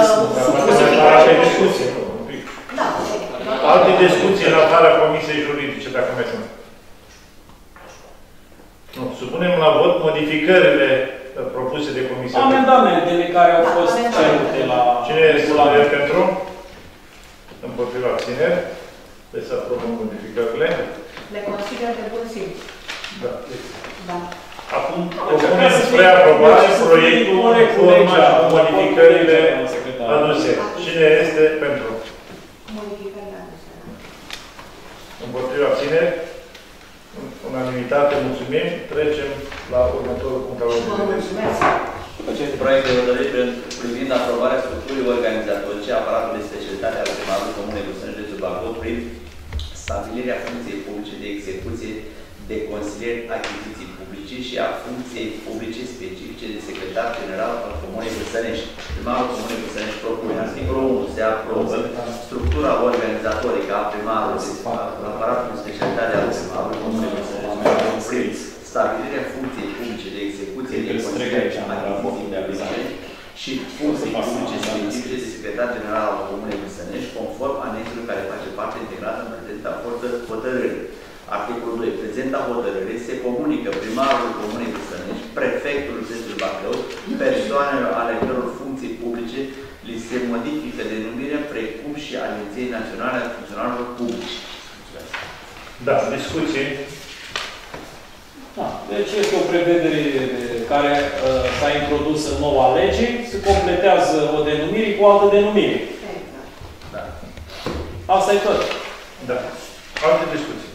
Alte discuții. Da. Alte discuții în afara Comisiei Juridice, dacă mai sunt. Nu, supunem la vot modificările propuse de Comisia. Amendamentele care au fost cerute la... Cine este pentru? Împotriva abțineri. Deci să aprobăm modificările. Le consider de bun simț. Da. Da. Acum propunem spre aprobare proiectul în forma și cu modificările aduse. Cine este pentru? Modificările aduse. Împotriva abțineri. Unanimitate, mulțumim. Trecem la următorul punct al ordinii. Proiect de hotărâre privind aprobarea structurii organizatorice a aparatului de specialitate al primarului Comunei Bârșănești, județul Bacău, prin stabilirea funcției publice de execuție de consilieri achiziții publice și a funcției publice specifice de secretar general al Comunei Bârșănești. Primarul Comunei Bârșănești propune articolul 1 se aprobă structura organizatorică a primarului, aparatul de specialitate al primarului Comunei Bârșănești, prin stabilirea funcției publice de execuție de consiliere și funcții publice specifice de secretar general al Comunei Vârsănești, conform anexului care face parte integrată în prezenta hotărâre. Articolul 2. Prezenta hotărâre se comunică primarul Comunei Vârsănești, prefectul județului Bacău, persoanelor ale căror funcții publice li se modifică denumirea, precum și Agenției Naționale a Funcționarilor Publici. Da, discuții. Da, deci este o prevedere care s-a introdus în noua lege, se completează o denumire cu altă denumire. Da. Asta e tot. Da. Alte discuții.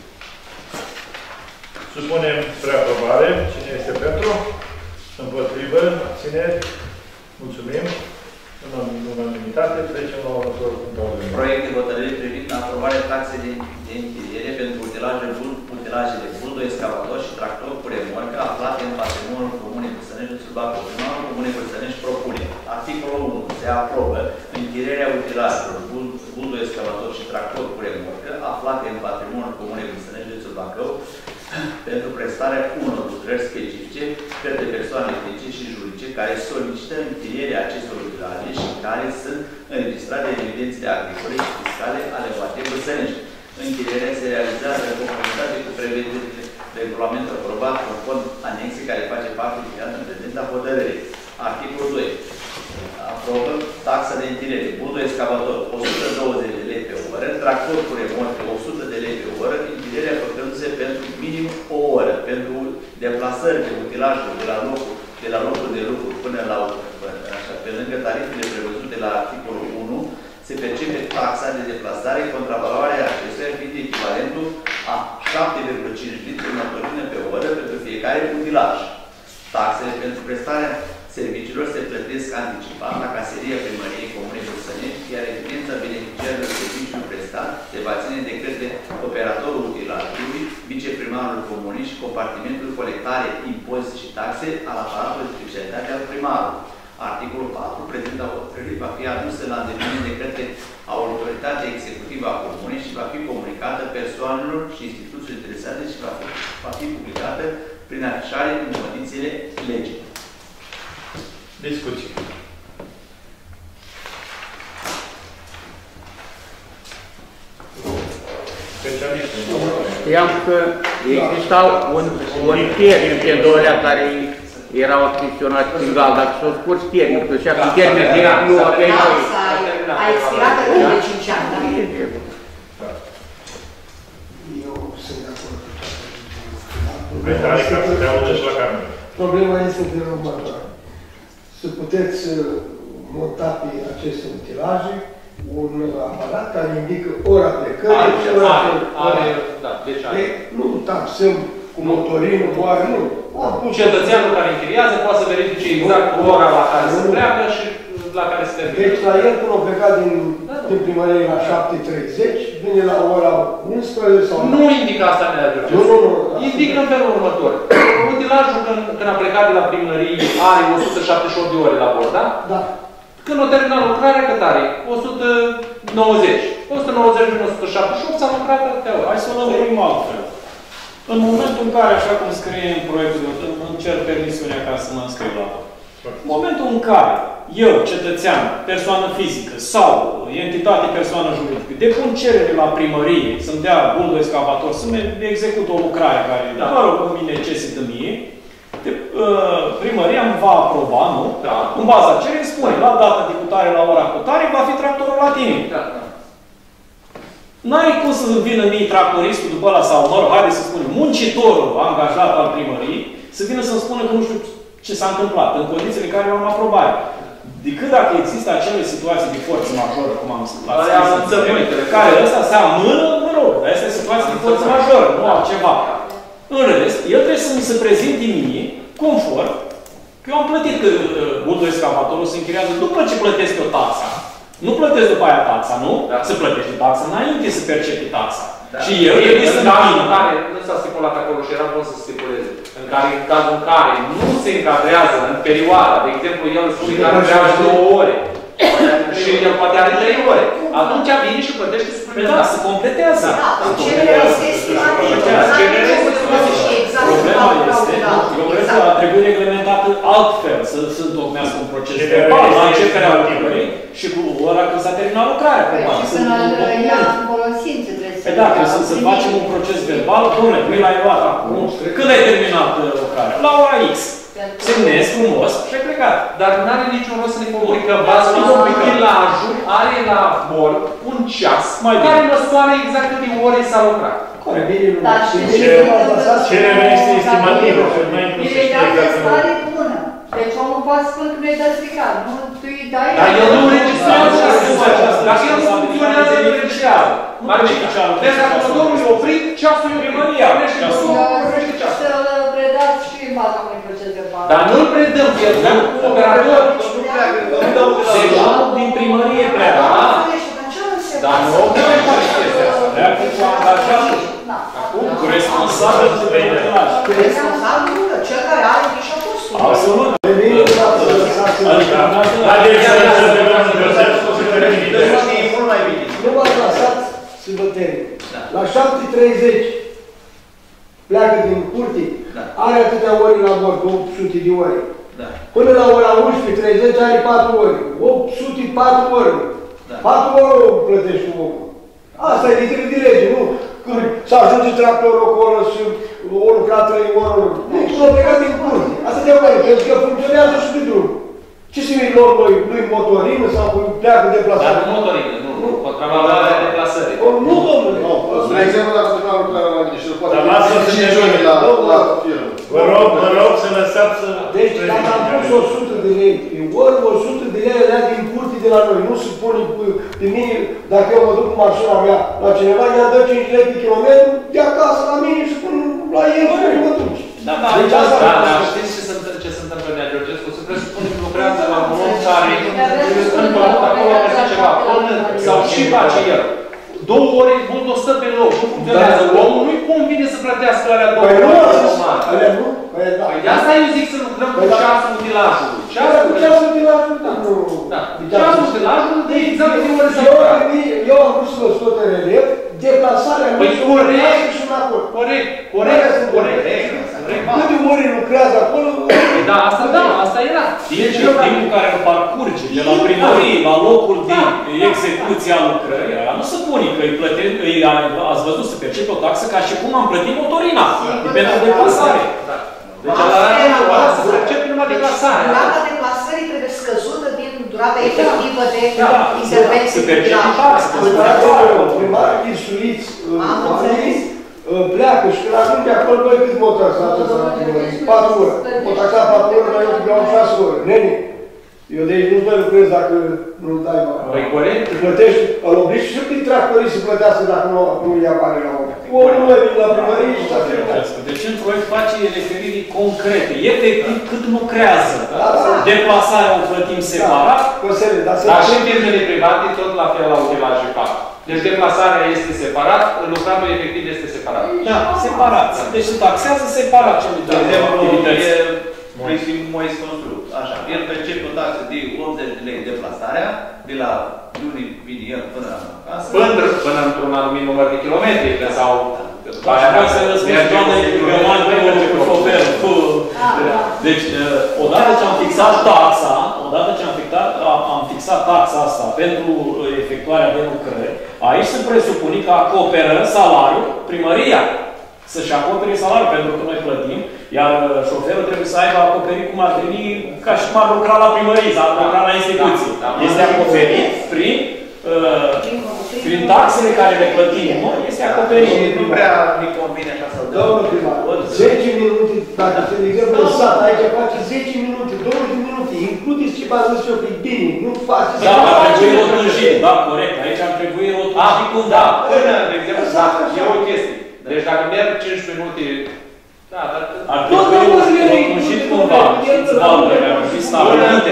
Supunem spre aprobare. Cine este pentru? Împotrivă? Abțineri? Mulțumim. În unanimitate, trecem la următorul punct. Proiect de hotărâre privind aprobarea taxei de închiriere pentru utilajele buldo, excavator și tractor cu remorcă aflate în patrimoniul Comunei Vârsănești de Bacău. Primarul Comunei Vârsănești propune. Articolul 1. Se aprobă închirierea utilajelor buldo, excavator și tractor cu remorcă aflate în patrimoniul Comunei Vârsănești de Bacău pentru prestarea unor lucrări specifice către persoane fizice și juridice care solicită închirierea acestor utilaje și care sunt înregistrate în evidențele agricole și fiscale ale Comunei Vârsănești. Închirierea se realizează în conformitate cu prevederile regulamentului aprobat conform anexei care face parte din prezenta hotărâre. Articolul 2. Aprobă taxa de închiriere. Buldo excavator 120 de lei pe oră, tractor cu remorcă 100 de lei pe oră, închirierea făcându-se pentru minim o oră. Pentru deplasări de utilajul de la locul de lucru până la așa, pe lângă tarifele prevăzute la articolul 1, se percepe taxa de deplasare contra valoarea acestuia fiind echivalentul a 7,5 litri motorină pe oră pentru fiecare utilaj. Taxele pentru prestarea serviciilor se plătesc anticipat la caseria Primăriei Comunei Vârsănești, iar evidența beneficiarilor serviciului prestat se va ține de către operatorul utilajului, viceprimarul comunei și compartimentul colectare, impozite și taxe al aparatului de specialitate al primarului. Articolul 4. Prezenta hotărâre va fi adusă la îndeplinire de către autoritatea executivă a comunei și va fi comunicată persoanelor și instituțiilor interesate și va fi publicată prin afișare în condițiile legii. Discuții. Știam că exista un termen pe doilea care erau achiziționați prin gal, dacă s-au scurs termenul, că și acum termenul de nu aveai noi. A expirat în 5 ani, da? Eu sunt de acord cu toate. Problema este de următoare. Să puteți monta pe aceste utilaje un aparat care indică ora plecării și ora plecării. Nu taxăm cu motorinul, doar nu. Cetățeanul care închiriază poate să verifice exact ora la care se pleacă și la care se termină. Deci la el când o pleca din primărie la 7:30, vine la ora 11 sau... Nu indică asta, Nea George. Nu. Indică în felul următor. Utilajul când a plecat de la primărie are 178 de ore la bord, da? Da. Când o terminat lucrarea, cât are? 190. 190 din 178 s-a lucrat atâtea ori. Hai să o lămurim altfel. În momentul în care, așa cum scrie în proiectul, îmi cer permisiunea ca să mă înscriu la tot. În momentul în care eu, cetățean, persoană fizică sau entitate, persoană juridică, depun cerere la primărie să-mi dea buldo excavator, să-mi execut o lucrare care, mă rog, îmi necesită mie, primăria îmi va aproba, nu? Da. În baza cererii spune, la data de cutare, la ora cutare, va fi tractorul la tine. Da. N-ai cum să vină mie tractoristul după ăla sau, mă rog, haide să spunem, muncitorul angajat al primăriei, să vină să-mi spună că nu știu ce s-a întâmplat, în condițiile în care eu am aprobare. Decât dacă există acele situații de forță majoră, cum am spus, care ăsta se amână, mă rog, dar asta e situație de forță majoră, nu altceva. În rest, el trebuie să mi se prezinte mie, conform, că eu am plătit că buldo excavatorul se închiriază după ce plătesc eu taxa. Nu plătesc după aia taxa, nu? Da. Se plătește taxa înainte să percepi taxa. Da. Și eu trebuie să în care nu s-a stipulat acolo și era bun să stipuleze. În cazul în care nu se încadrează în perioada, de exemplu, el spune că are 2 ore și el poate are 3 ore. Atunci vine și plătește suplimentar. Da, se completează. Da, cererea este estimată. Cererea este estimată și exact. problema este, eu cred că ar trebui reglementat altfel, să se întocmească un proces verbal la începerea lucrării și cu ora când s-a terminat lucrarea. Și până ia în folosință trebuie să... Da, trebuie să facem un proces verbal. Dom'le, mi l-ai luat acum. Când ai terminat lucrarea? La ora X. Semnezi frumos și ai plecat. Dar nu are niciun rost să ne comunică că bazul utilajul are la bord un ceas care măsoară exact câte ore s-a lucrat. Dar și cererea este estimativă. Ilegală stare bună. Deci omul poate spune că nu-i dă stricat. Nu, tu îi dai... Dar el nu registrează aceasta. Dacă el nu funcționează, nu registrează. Deci dacă motorul e oprit, ceasul e oprit. Să-l predați și în baza unui proces verbal. Dar nu-l predăm, el dăm cu operator. Deci din primărie pleacă. Dar nu operator este asta. Pleacă cu angajatul. Acum, cu responsabil de utilaj. Cu responsabil, cel care are ghișa postul. Absolut. Nu v-ați lăsat să vă termin. La 7:30 pleacă din curte, are atâtea ore la bord, 800 de ore. Până la ora 11:30 are 4 ore. 804 ore. 4 ore o plătești omul. Asta e de lege, nu? Când s-a ajunge tractorul acolo și o lucra 3 ore. Deci s-a plecat din curte. Asta de ore, pentru că funcționează și pe drum. Ce se-i lor lui motorină sau pleacă deplasare? Dar nu motorină, nu. Contravalarea de deplasări. Nu, domnule. Spre exemplu, dacă se fac lucrarea la mine și îl poate Dar lasă-mă să ne ajunge la firmă. Vă rog să lăsați să... Deci, dacă am pus 100 de lei, ori 100 de lei alea din curte de la noi, nu se pune pe mine, dacă eu mă duc cu mașina mea la cineva, i-a dă 5 lei pe kilometru, de acasă la mine și pun la el și mă duci. Da, știți ce se întâmplă de Georgescu? Să presupunem că lucrează la un om care în pământ acolo găsește ceva, sau și face el. 2 ore, mult o stă pe loc, nu funcționează. Omul nu-i convine să plătească alea 2 ore. Alea nu? Păi de asta eu zic să lucrăm cu ceasul utilajului. Ceasul utilajului, da. Ceasul utilajului de exact de ore să lucrăm. Eu am vrut să vă scot în relief, deplasarea păi corect, și înapoi. Corect. Câte ore lucrează acolo? Da, asta era. Deci timpul care îl parcurge de la primărie la locul de execuție a lucrării, aia nu se pune că îi plătim, ați văzut, se percepe o taxă ca și cum am plătit motorina. Pentru deplasare. Deci ala să se percepe numai deplasare. Durata deplasării trebuie scăzută din durata efectivă de intervenție. Se percepe taxă. Primarii instruiți oamenii pleacă și când ajunge acolo, băi, cât mă taxați ăsta la primărie? 4 ore. Mă taxa 4 ore, dar eu vreau 6 ore. Nene, eu de aici nu mai lucrez dacă nu-l dai bani. Păi corect. Îți plătești, îl obligi și pe tractorii să plătească dacă nu ia bani la ore. Omul mai vine la primărie și s-a terminat. Deci în proiect face referiri concrete. Efectiv, cât lucrează. Deplasarea o plătim separat. Dar și firmele private tot la fel la utilaje fac. Deci deplasarea este separat, lucratul efectiv este separat. Da, separat. Deci se taxează separat cele două activități. Moise Construct. Așa, el percepe o taxă de 80 de lei deplasarea, de la unii vine el până la acasă. Până într-un anumit număr de kilometri, sau... Așa să răspunzi, doamne, că cu șoferul. Deci, odată ce am fixat taxa, am fixat taxa asta pentru efectuarea de lucrări, aici se presupune că acoperă salariul primăria. Să-și acopere salariul, pentru că noi plătim, iar șoferul trebuie să aibă acoperit cum ar veni, ca și cum ar lucra la primărie, sau ar lucra la instituție. Este acoperit prin taxele care le plătim noi, este acoperit. Nu prea ne convine așa să-l dăm. Domnul primar, 10 minute, dacă se de exemplu în sat, aici face 10 minute, 20 minute, includeți ce v-am zis eu, că e bine, nu faci... Da, ar trebui rotunjit, da, corect, aici ar trebui rotunjit cumva. Până, de exemplu, e o chestie. Deci dacă merg 15 minute... Da, dar... Ar trebui rotunjit cumva, valurile ar fi stabilite.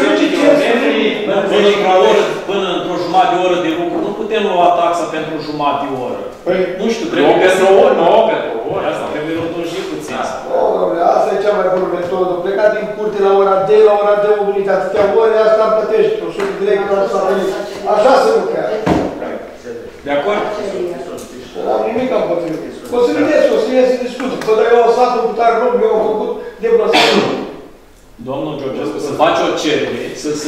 Până într-o jumătate de oră de lucru, nu putem lua taxa pentru jumătate de oră. Nu știu, trebuie pentru o oră, pentru o oră. Asta trebuie rotunjit puțin. Asta e cea mai bună metodă. Plecat din curte la ora D, la ora D, o venit atâtea ore, asta îmi plătești 100 de lei când am stat venit. Așa se lucrează. De acord? Nu am nimic împotrivă. O să vedeți, o să ies în discuție. Că eu am stat cu tare loc, eu am făcut deplasare. Domnul Georgescu, să faci o cerere,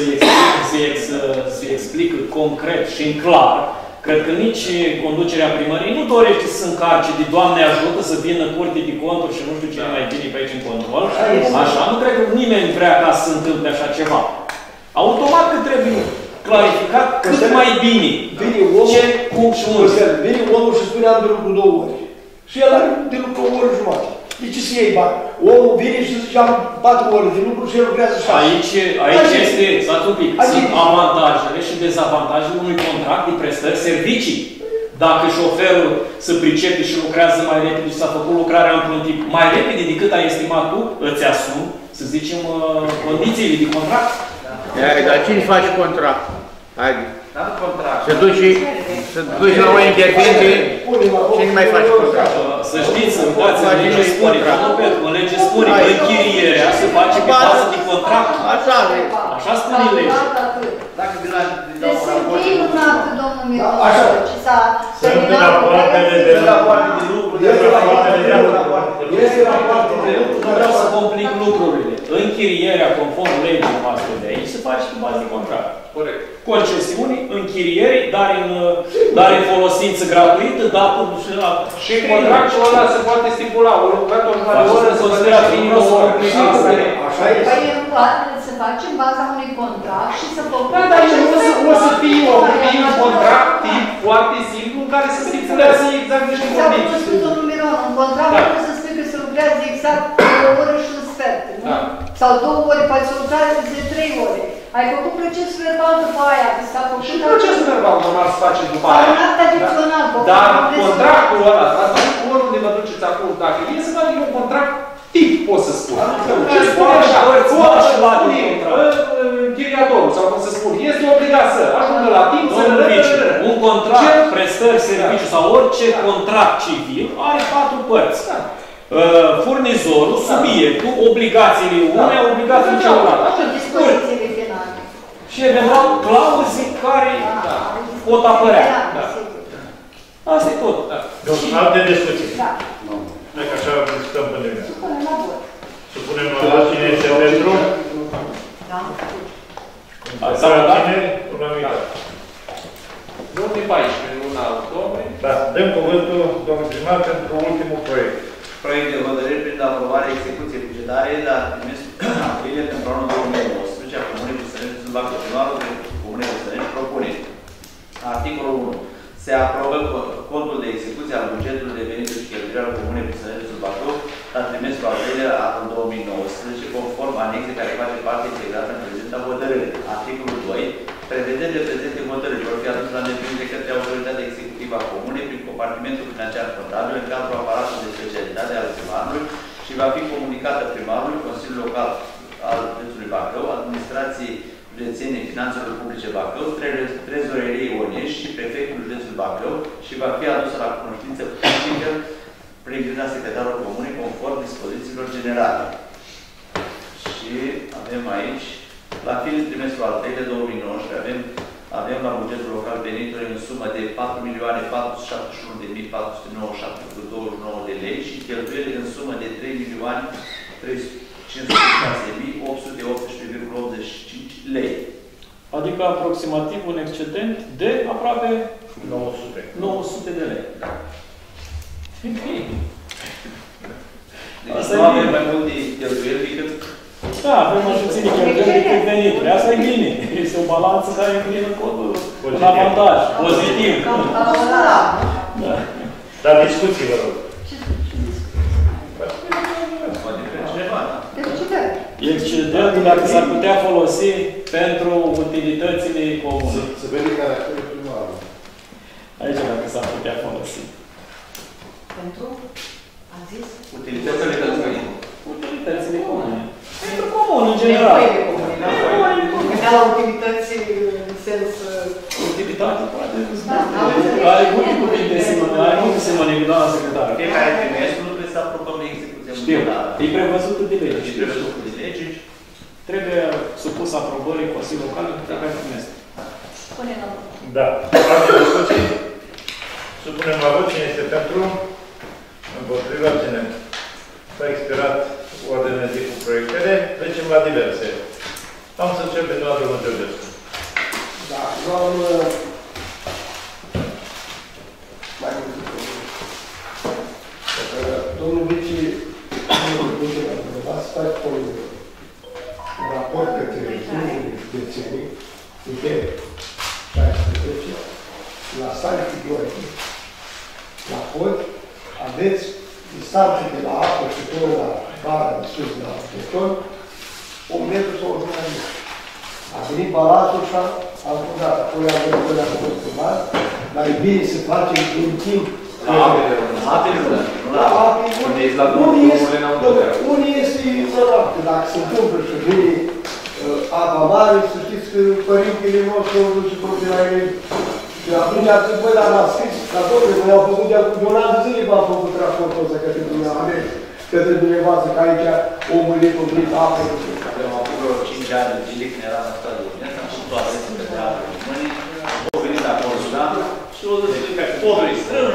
să explică concret și în clar. Cred că nici conducerea primăriei nu dorește să încarce de Doamne ajută să vină curte de conturi și nu știu cine mai vine pe aici în control. Așa, nu cred că nimeni vrea ca să se întâmple așa ceva. Automat că trebuie clarificat cât mai bine. Ce, cum și unde. Vine omul și spune am de lucru 2 ori. Și el are de lucru 1 oră jumătate. De ce să iei bani? Omul vine și zice am 4 ore de lucru și el lucrează 6. Aici este, stați un pic, sunt avantajele și dezavantajele unui contract de prestări servicii. Dacă șoferul se pricepe și lucrează mai repede și s-a făcut lucrarea într-un timp mai repede decât ai estimat tu, îți asumi, să zicem, condițiile de contract. Dar cine face contract? Haide. Să duci la o intervenție, cine mai face contract? Să știți, să uitați, în lege spune, în lege spune că închirierea se face pe bază de contract. Așa spune legea. Dacă vin la deci sunt minunat, domnul Mironoș, ce s-a Sunt rapoartele de lucru. Nu vreau să complic lucrurile. Închirierea, conform legii noastre de aici, se face pe bază de contract. Corect. Concesiuni, închirieri, dar în folosință gratuită, dată și la... Și contractul ăla se poate stipula, o lucrător jumătate de oră se considera fiind o Așa este. Păi în toate se face în baza unui contract și să făcut... Da, dar o să fie un contract tip foarte simplu în care să stipulează exact niște condiții. Ți-a spus domnul Miron, în contract nu se spune că se lucrează exact 1 oră și un sfert, nu? Sau 2 ore, poate să lucrează de 3 ore. Ai făcut procesul verbal după aia, că s-a făcut... Și procesul verbal normal se face după aia. Sau un act adițional. Dar contractul ăla, oriunde vă duceți acum, dacă e să facă un contract tip, pot să spun. Ce spune așa? Închiriatorul, sau cum să spun, este obligat să ajungă la timp, să un contract, prestări, serviciu sau orice contract civil are 4 părți. Furnizorul, subiectul, obligațiile unei, obligațiile celălalt. Dispozițiile finale. Și eventual clauze care pot apărea. Asta e tot. Alte discuții. Da. Hai că așa discutăm până de Supunem la vot. Supunem la vot cine este pentru? Da. Abțineri, unanimitate. 2014, luna octombrie. Da, dăm cuvântul, domnul primar, pentru ultimul proiect. Proiect de hotărâre prin aprobarea execuției bugetare la trimestrul aprilie pentru anul 2019 a Comunei Băsănești Sâlbacă. Primarul Comunei Băsănești propune. Articolul 1. Se aprobă contul de execuție al bugetului de venituri și cheltuieli al Comunei Băsănești Sâlbacă la trimestrul aprilie anul 2019, conform anexe care face parte integrată în prezenta hotărâre. Articolul 2. Prevederile prezente hotărâri vor fi aduse la îndeplinire către autoritatea executivă a Comunei prin compartimentul financiar contabil în cadrul aparatului de specialitate al primarului și va fi comunicată primarului, Consiliul Local al județului Bacău, Administrației Județene Finanțelor Publice Bacău, Trezoreriei Onești și Prefectul județului Bacău și va fi adusă la cunoștință publică prin grijă secretarul Comunei conform dispozițiilor generale. Și avem aici, la finul trimestrul al 3 de 2019, avem la bugetul local venituri în sumă de 4.471.497,29 de lei și cheltuieli în sumă de 3.556.818,85 lei. Adică aproximativ un excedent de aproape 900 de lei. Da. Deci nu avem mai multe cheltuieli decât... Da, avem mai puține cheltuieli decât venituri. Asta e bine. Este o balanță care vine în codul un avantaj. Pozitiv. Da. Dar discuții, vă rog. Excedentul dacă s-ar putea folosi pentru utilitățile comune. Să vede caracterul primarului. Aici dacă s-ar putea folosi. Pentru? A zis? Utilitățile comune. Utilitățile comune. Pentru comun, în general. Gândea la utilități în sens... Utilitate, poate. Ai multe cuvinte semănări, doamna secretară. Fiecare trimestru nu trebuie să aprobăm execuția bugetară. E prevăzută de lege. E prevăzută de lege. Trebuie supus aprobării Consiliului Local în fiecare trimestru. Spune la vot. Da. Alte discuții? Supunem la vot cine este pentru? Împotriva abținem. S-a expirat ordinea de cu proiectele. Trecem la diverse. Am să încep pe toată domnul Georgescu. Da, eu am mai multe probleme. Domnul Vici, ați faci un raport către județenii, de 16, la Saliții Gheorghe, la Pod, aveți distanțe de la apă și până la bara de sus, la beton, 1 metru sau 1 metru. A venit balatul și am făcut acolo, am venit până la construmat, dar e bine să facem din timp. La apele nu, la apele, unii este normal, că dacă se întâmplă și vine apa mare, să știți că părintele nostru o duce proprii la ele. Și atunci ați zis, băi, dar m-a scris, dar domnule, mă le-au făcut de un an de zile, m-am făcut raportul ăsta către dumneavoastră, către dumneavoastră, că aici omul e coprit apă. Am avut vreo 5 ani de zile când eram în stadiul urgență, am făcut toate de pe apă românii, au venit acolo, da? Și o zis că podul e strâng,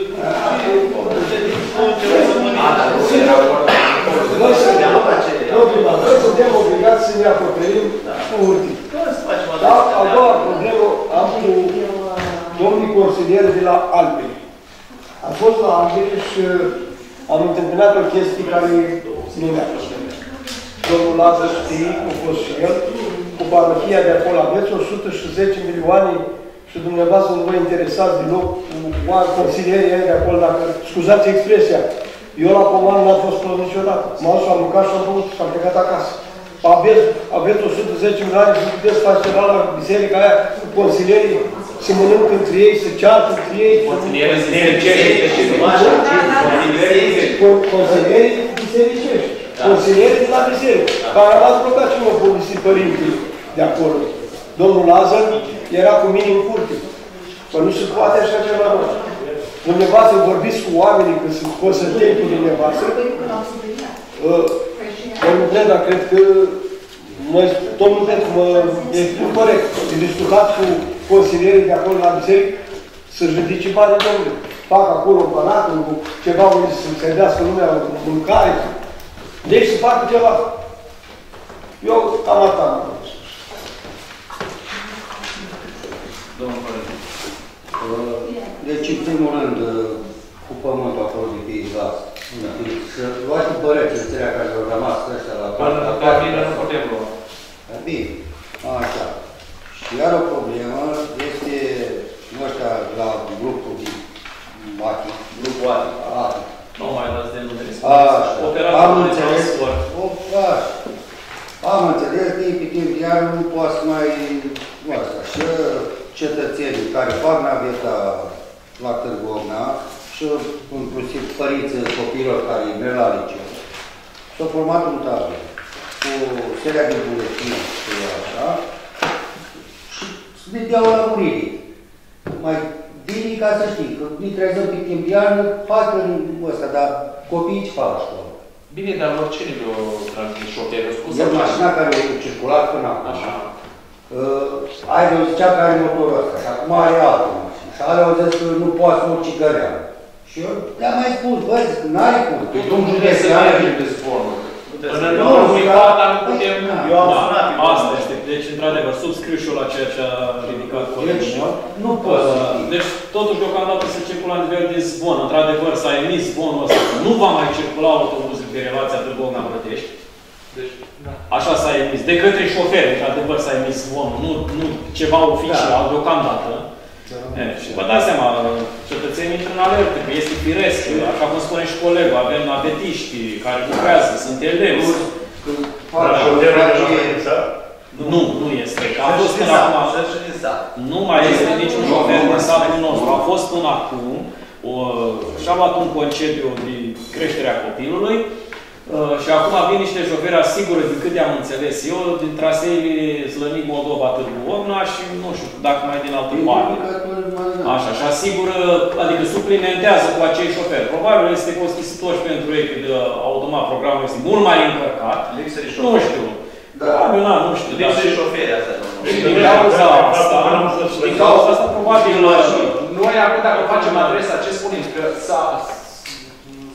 Noi suntem obligați să ne acoperim cu urtii. Dar a doua problemă am cu domnii consilieri de la Albei. Am fost la Albei și am întâmpinat o chestie care nu mi-a fost. Domnul Lazar știe, cum a fost și el, cu parohia de acolo aveți 110 milioane și dumneavoastră nu vă interesați deloc cu consilierii de acolo, dacă scuzați expresia. Eu la comană n-am fost plăt niciodată. M-am dus, am mâncat și am băut și am plecat acasă. Aveți 110 milioane și puteți face ceva la biserica aia cu consilierii, se mănâncă între ei, se ceartă între ei. Consilierii bisericești. Consilierii de la biserică. Care am aprobat și mă povesti părintele de acolo. Domnul Lazar era cu mine în curte. Că nu se poate așa ceva. Dumneavoastră vorbiți cu oamenii, că sunt consăteni cu dumneavoastră. Domnul Breda, cred că domnul Pentru mă exprim corect. E discutat cu consilierii de acolo la biserică să-și ridice bani, domnule. Fac acolo un palat, ceva unde să-mi servească lumea mâncare. Deci să facă ceva. Eu cam atât am spus. Domnul Părinte. Deci, în primul rând, cu pământul acolo de pe izlas. Să luați băreți ăstea care au rămas ăștia la Ca bine nu putem lua. Bine, așa. Și iar o problemă este ăștia la grupul de Mati. Grupul Ati. Nu mai dați de numele. Am înțeles. Am înțeles, din pe timp de iar nu poate să mai... Și cetățenii care fac naveta la Târgu Ogna și inclusiv părinții copiilor care merg la liceu, s-au format un tabel cu seria de buletine și așa și ne deau la murire. Mai bine ca să știi, că ne trezăm pe timp de iarnă, facă ăsta, dar copiii ce fac la școală? Bine, dar oricine le-o transmis șoferul? E mașina care a circulat până acum. Așa. Ai de zicea că are motorul ăsta și acum are altă mașină. Și alea au zis că nu poate să urci găreală. Și eu le-am mai spus, băi, zic, n-are cum. Păi domnul județ să mergem de zborul. Până nu unicata nu putem... Eu am sunat. Asta este. Deci, într-adevăr, subscriu și eu la ceea ce a ridicat colegul meu. Nu pot să Deci, totuși, deocamdată se circulă la nivel de zvon. Într-adevăr, s-a emis zvonul ăsta. Nu va mai circula autobuzul pe relația Târgu Ogna-Brătești. Așa s-a emis. De către șoferi, într-adevăr, s-a emis zvonul. Nu ceva oficial, deocamdată. Și vă dați seama, cetățenii intră în alertă, că este firesc, așa cum spune și colegul, avem navetiști care lucrează, sunt elevi. Nu este. A fost până acum. Nu mai este niciun șofer din satul nostru. A fost până acum și-a luat un concediu de creșterea copilului. Și acum vin niște șoferi asigură, de câte am înțeles eu, din traseele Slănic, Moldova, Târgu Ogna și nu știu, dacă mai din altă parte. Așa, și asigură, adică suplimentează cu acei șoferi. Probabil este costisitor și pentru ei, că automat programul este mult mai încărcat. Nu știu. Probabil, nu știu. Lipsă de șoferi, asta e. Din cauza asta, probabil... Noi acum, dacă facem adresa, ce spunem? Că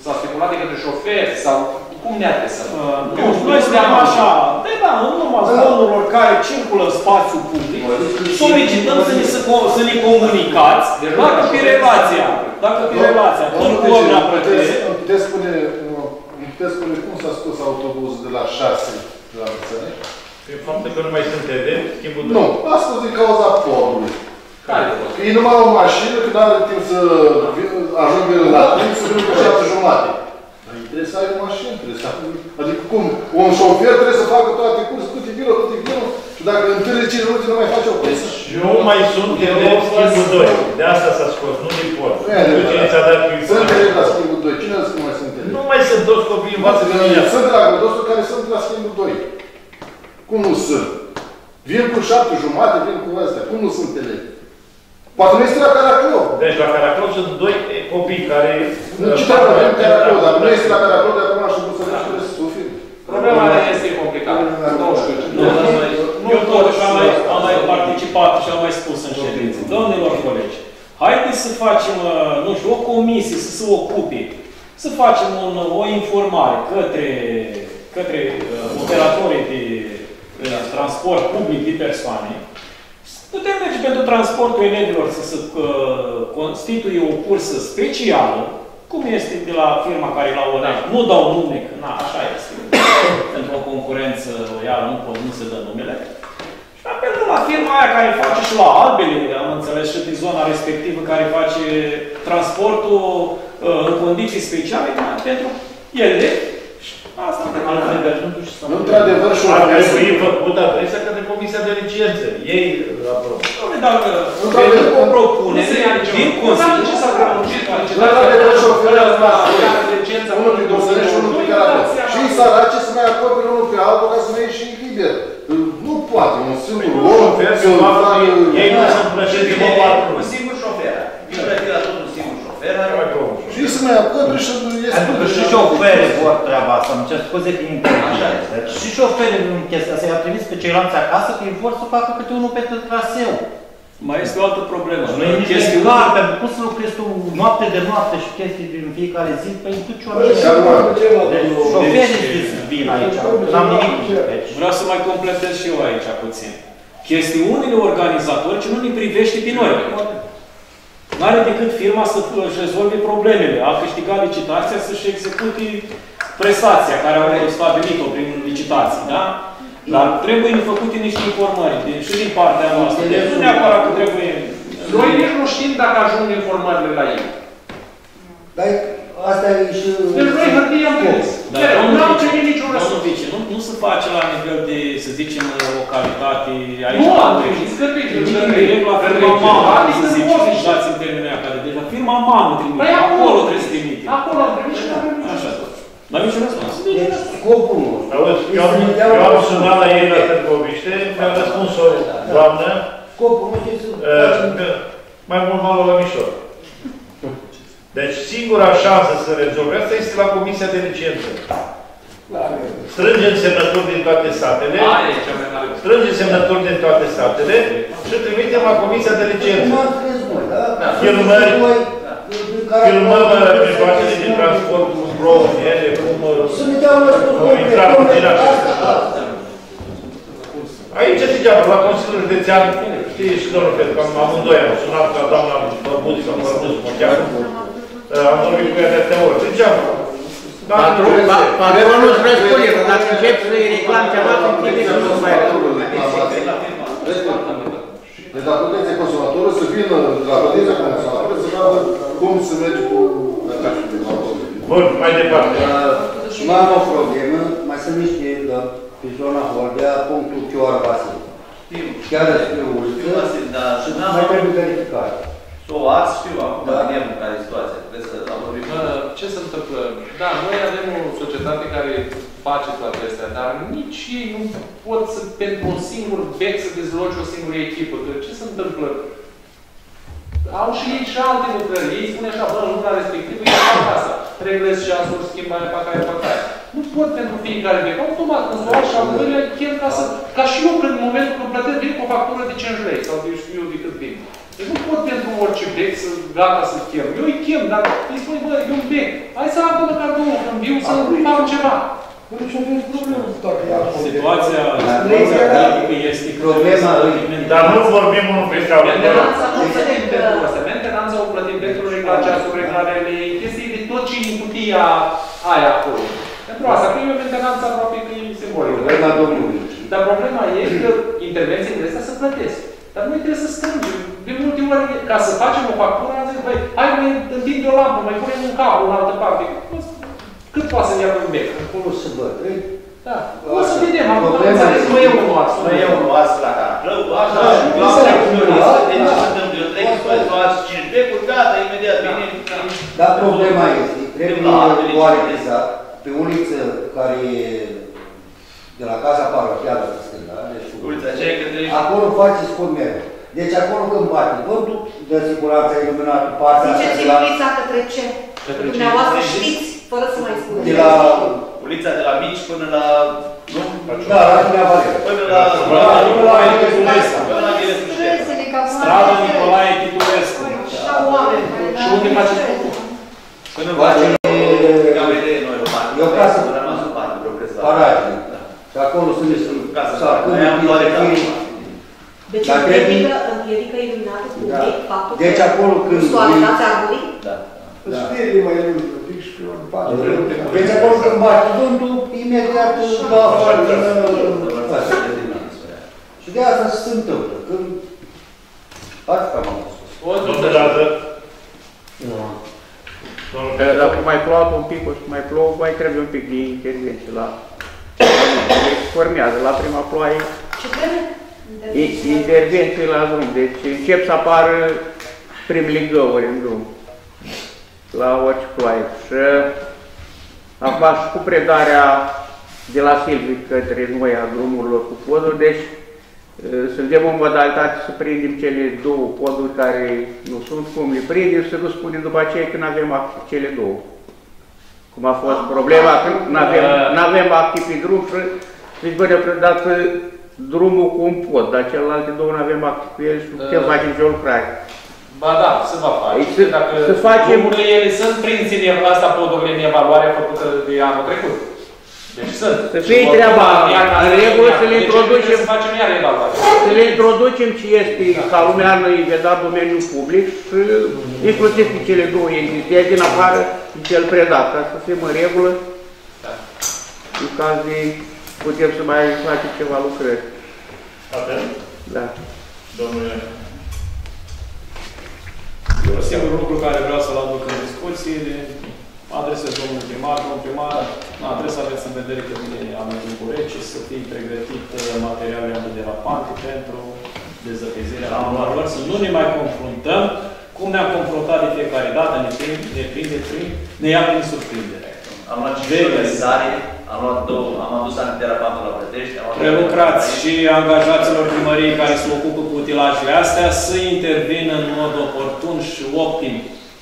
s-a stipulat de către șoferi sau cum ne adresăm? Nu, noi spunem așa, da, în urma zbonurilor care circulă în spațiu public, solicităm să ne comunicați dacă pe relația, tot cu ordinea plătire. Îmi puteți spune cum s-a scos autobuzul de la 6 la Bățănești? Pe faptul că nu mai sunt TV, schimbul de... Nu, asta din cauza portului. Care? E numai o mașină, când are timp să ajungă la timp, să vină pe 7:30. Dar trebuie să ai o mașină, trebuie să ai... Adică cum? Un șofer trebuie să facă toate curse, câte vină, și dacă întârzi 5 minute nu mai face o cursă. Nu mai sunt TV, schimbul 2. De asta s-a scos, nu din port. Sunt TV la schimbul 2. Cine a zis că nu mai sunt TV? Nu mai sunt toți copii învață de mine. Sunt la Gădosul care sunt la schimbul 2. Cum nu sunt? Vin cu 7:30, vin cu astea. Cum nu sunt TV? Poate nu este la Caraclov. Deci la Caraclov sunt 2 copii care... Nu, ce treabă avem Caraclov, dacă nu este la Caraclov, de acum aștept să vedem trebuie să suferi. Problema este complicată. Nu știu. Eu totuși am mai participat și am mai spus în ședință. Domnilor colegi, haideți să facem, nu știu, o comisie să se ocupe, să facem o informare către operatorii de transport public de persoane. Putem merge pentru transportul elevilor să se constituie o cursă specială, cum este de la firma care la Oneș. Nu dau nume, că na, așa este. Pentru o concurență loială nu se dă numele. Și apelăm la firma aia care face și la Albele, am înțeles, și din zona respectivă, care face transportul în condiții speciale pentru ele. Asta nu într-adevăr și ar trebui făcut adresa către Comisia de Licențe. Ei aprobă. Dar o propunere din Consiliu. Ce s-a prelungit? Unul pe Bățănești și unul pe Caraclov. Și îi sărace să mai acopere unul pe altul ca să ne ieși liber. Nu poate, un singur om ei nu sunt plăceți de patru. Un singur șofer. Nu plătit la tot un singur șofer. Și să mai acopere și pentru că și șoferii vor treaba asta, îmi cer scuze că intervine. Și șoferii în chestia asta i-au trimis pe ceilalți acasă că ei vor să facă câte unul pe traseu. Mai este o altă problemă. Nu e nici clar, pentru cum să lucrezi tu noapte de noapte și chestii din fiecare zi, păi tu ce orice. Deci șoferii vin aici, n-am nimic. Vreau să mai completez și eu aici puțin. Chestiunile organizatorice nu ne privește pe noi. Nu are decât firma să-și rezolve problemele. A câștigat licitația să-și execute prestația care au stabilit-o prin licitații, da? Dar trebuie făcute niște informări și din partea noastră. Deci nu neapărat că trebuie... Noi nici nu știm dacă ajung informările la ei. Dar asta e și... Deci noi hârtie am pus. Nu am primit niciun răspuns. Nu se face la nivel de, să zicem, localitate aici. Nu am primit, scăpit. La firma mamă, să zicem, și dați în termenul aia. Deci la firma mamă trimite. Acolo trebuie să trimite. Acolo am primit și nu am primit. Așa. Dar niciun răspuns. Scopul nu. Eu am sunat la ei la Târgoviște, mi-a răspuns o doamnă, mai mult malul la Mișor. Deci singura șansă să rezolve asta este la Comisia de Licență. Strângem semnături din toate satele, și trimitem la Comisia de Licență. Filmăm mijloacele de transport cu drone, cum intra puțin acestea. Aici degeaba, la Consiliul Județean, știi și domnul Petru, că amândoi am sunat la doamna Bărbuț sau Bărbuț, am vorbit cu ea de atâtea ori. Degeaba. Patronul îți răspunde, că dacă începi să-i reclami ceva, să trebuie să nu mai răspunde. Deci la protecția consumatorului să vină la protecția consumatorului să vadă cum se merge cu bun, mai departe. Mai am o problemă, mai sunt niște pe zona Holdea, punctul Chioar Vasil. Chiar despre uliță și mai trebuie verificare. O ați știu acum, vedem care e situația. Ce se întâmplă? Da, noi avem o societate care face toate astea, dar nici ei nu pot să, pentru un singur bec, să dezloce o singură echipă. Că ce se întâmplă? Au și ei și alte lucrări. Ei spune așa, bă, în luna respectivă e fac asta. Reglez ceasuri, schimb aia, fac aia, fac aia. Nu pot pentru fiecare bec. Automat, în soar și alările chem ca și eu, în momentul când plătesc, vin cu o factură de 5 lei sau de știu eu de cât vin. Deci nu pot pentru orice bec să gata să chem. Eu îi chem, dar îi spune, bă, e un bec. Hai să am până ca două, când viu să fac ceva. Situația politică este problema lui. Dar nu vorbim unul pe care mentenanța nu plătim pentru asta. Mentenanța o plătim pentru regla ceasuri, reglarele, chestii de tot ce în cutia aia acolo. Pentru asta, că e o mentenanță aproape că e simbolică. Problema domnului. Dar problema e că intervențiile astea se plătesc. Dar noi trebuie să strângem. De multe ori, ca să facem o factură, am zis, băi, hai mai întinde o lampă, mai punem un cablu în altă parte. Cât poate să ia pe un bec? Acolo se băt. Da. O să vedem. Nu e un oas. Nu e un oas la caraclău. Așa, eu am deci ce se întâmplă? Eu trec pe toate 5 becuri, gata, imediat vine. Dar problema este, trebuie oarecizat pe uliță care e de la Casa Parohială de stânga, acolo faceți cum mereu. Deci acolo când bate vântul, dă siguranța iluminată partea asta de la... Ziceți ulița către ce? Dumneavoastră știți, fără să mai spuneți. De la... Ulița de la Mici până la... Da, la Dunea Valera. Până la... Strada Nicolae Titulescu. Și unde faceți făcut? Până la... E o casă paraje. Și acolo sunt deci împiedică iluminată cu bec, faptul că... Deci acolo când... Vizualizația arborii? Da. Deci acolo când bate vântul, imediat dă afară din... Și de asta se întâmplă. Când... Asta m-am spus. Dacă mai plouă un pic, o să mai plouă, mai trebuie un pic de intervenție la... Formează, la prima ploaie. Ce trebuie? Intervenții la drum. Deci încep să apară primele găuri în drum. La orice ploaie. Și acum și cu predarea de la Silvic către noi a drumurilor cu poduri, deci suntem în modalitate să prindem cele două poduri care nu sunt, cum le prindem și să nu spunem după aceea că nu avem cele două. Cum a fost problema, că nu avem acte pe drum și zici, bă, ne-a predat drumul cu un pod, dar celelalte două nu avem acte pe el și nu putem face nicio lucrare. Ba da, se va face. Dacă drumurile ele sunt prinse în asta podurile în evaluare făcută de anul trecut. Deci sunt. Să fie treaba, în regulă să le introducem, să facem iar evaluare. Să le introducem ce este ca lumea noi vedat domeniul public și inclusiv pe cele două entități din afară și cel predat, ca să fim în regulă, în caz de putem să mai facem ceva lucrări. Atât? Da. Domnule. Singurul lucru care vreau să-l aduc în discuție, adresez domnului primar, domnul primar, trebuie să aveți în vedere că vine anul timpul rece, să fie pregătit materialele antiderapante pentru dezăpezirea anualor, să nu ne mai confruntăm, cum ne-am confruntat de fiecare dată, ne ia prin surprindere. Am luat 5 organizare, am luat 2, am adus antiterapantul la Plătești. Prelucrați și angajaților primăriei care se ocupă cu utilajele astea să intervină în mod oportun și optim.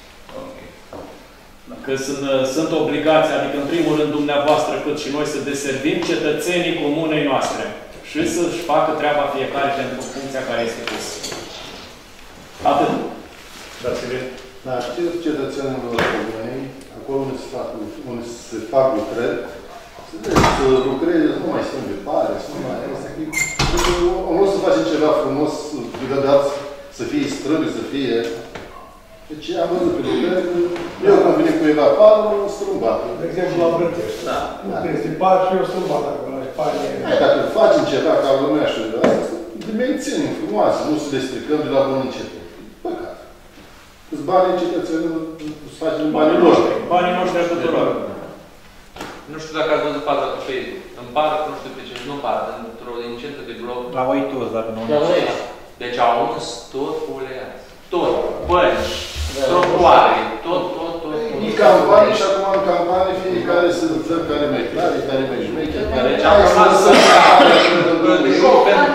Că sunt obligații, adică în primul rând dumneavoastră cât și noi să deservim cetățenii comunei noastre și să-și facă treaba fiecare pentru funcția care este pusă. Atât. Da, știți cetățenilor comunei, acolo unde se fac lucrări, să lucreze, nu mai sunt de pare, să nu mai... Am vrut să facem ceva frumos, să fie străbi, să fie... Deci am văzut pe lucrări, eu când vine cu Eva Palul, strâmbat. De exemplu, la Brătești. Da. Nu este par și eu strâmbat acolo, la Spania. Dacă facem ceva ca lumea și de asta, să menținem frumoasă, nu să le stricăm de la bun început. Păcat. Îți banii cetățenilor, să facem banii noștri. Banii noștri tuturor. Nu știu dacă ați văzut faza cu Facebook. În parc, nu știu pe ce, nu în parc, într-o din centru de bloc. La Oitos, dacă nu... Deci au uns tot cu uleiați. Tot. Bănci, trotuare, tot. E campanie și acum în campanie fiecare să dăm care mai clare, care mai șmecher, care... Deci am rămas să joc pentru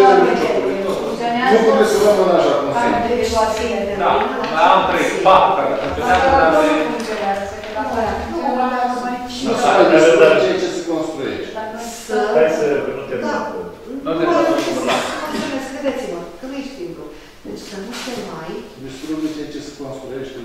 nu puteți să rămână așa cum se. Da, am 3, 4, care funcționează, dar de... Nu s-a mai ceea ce se construiește. Hai să nu terminăm. Credeți-mă, că că nu e simplu. Deci să nu se mai... Distrugă ce se construiește.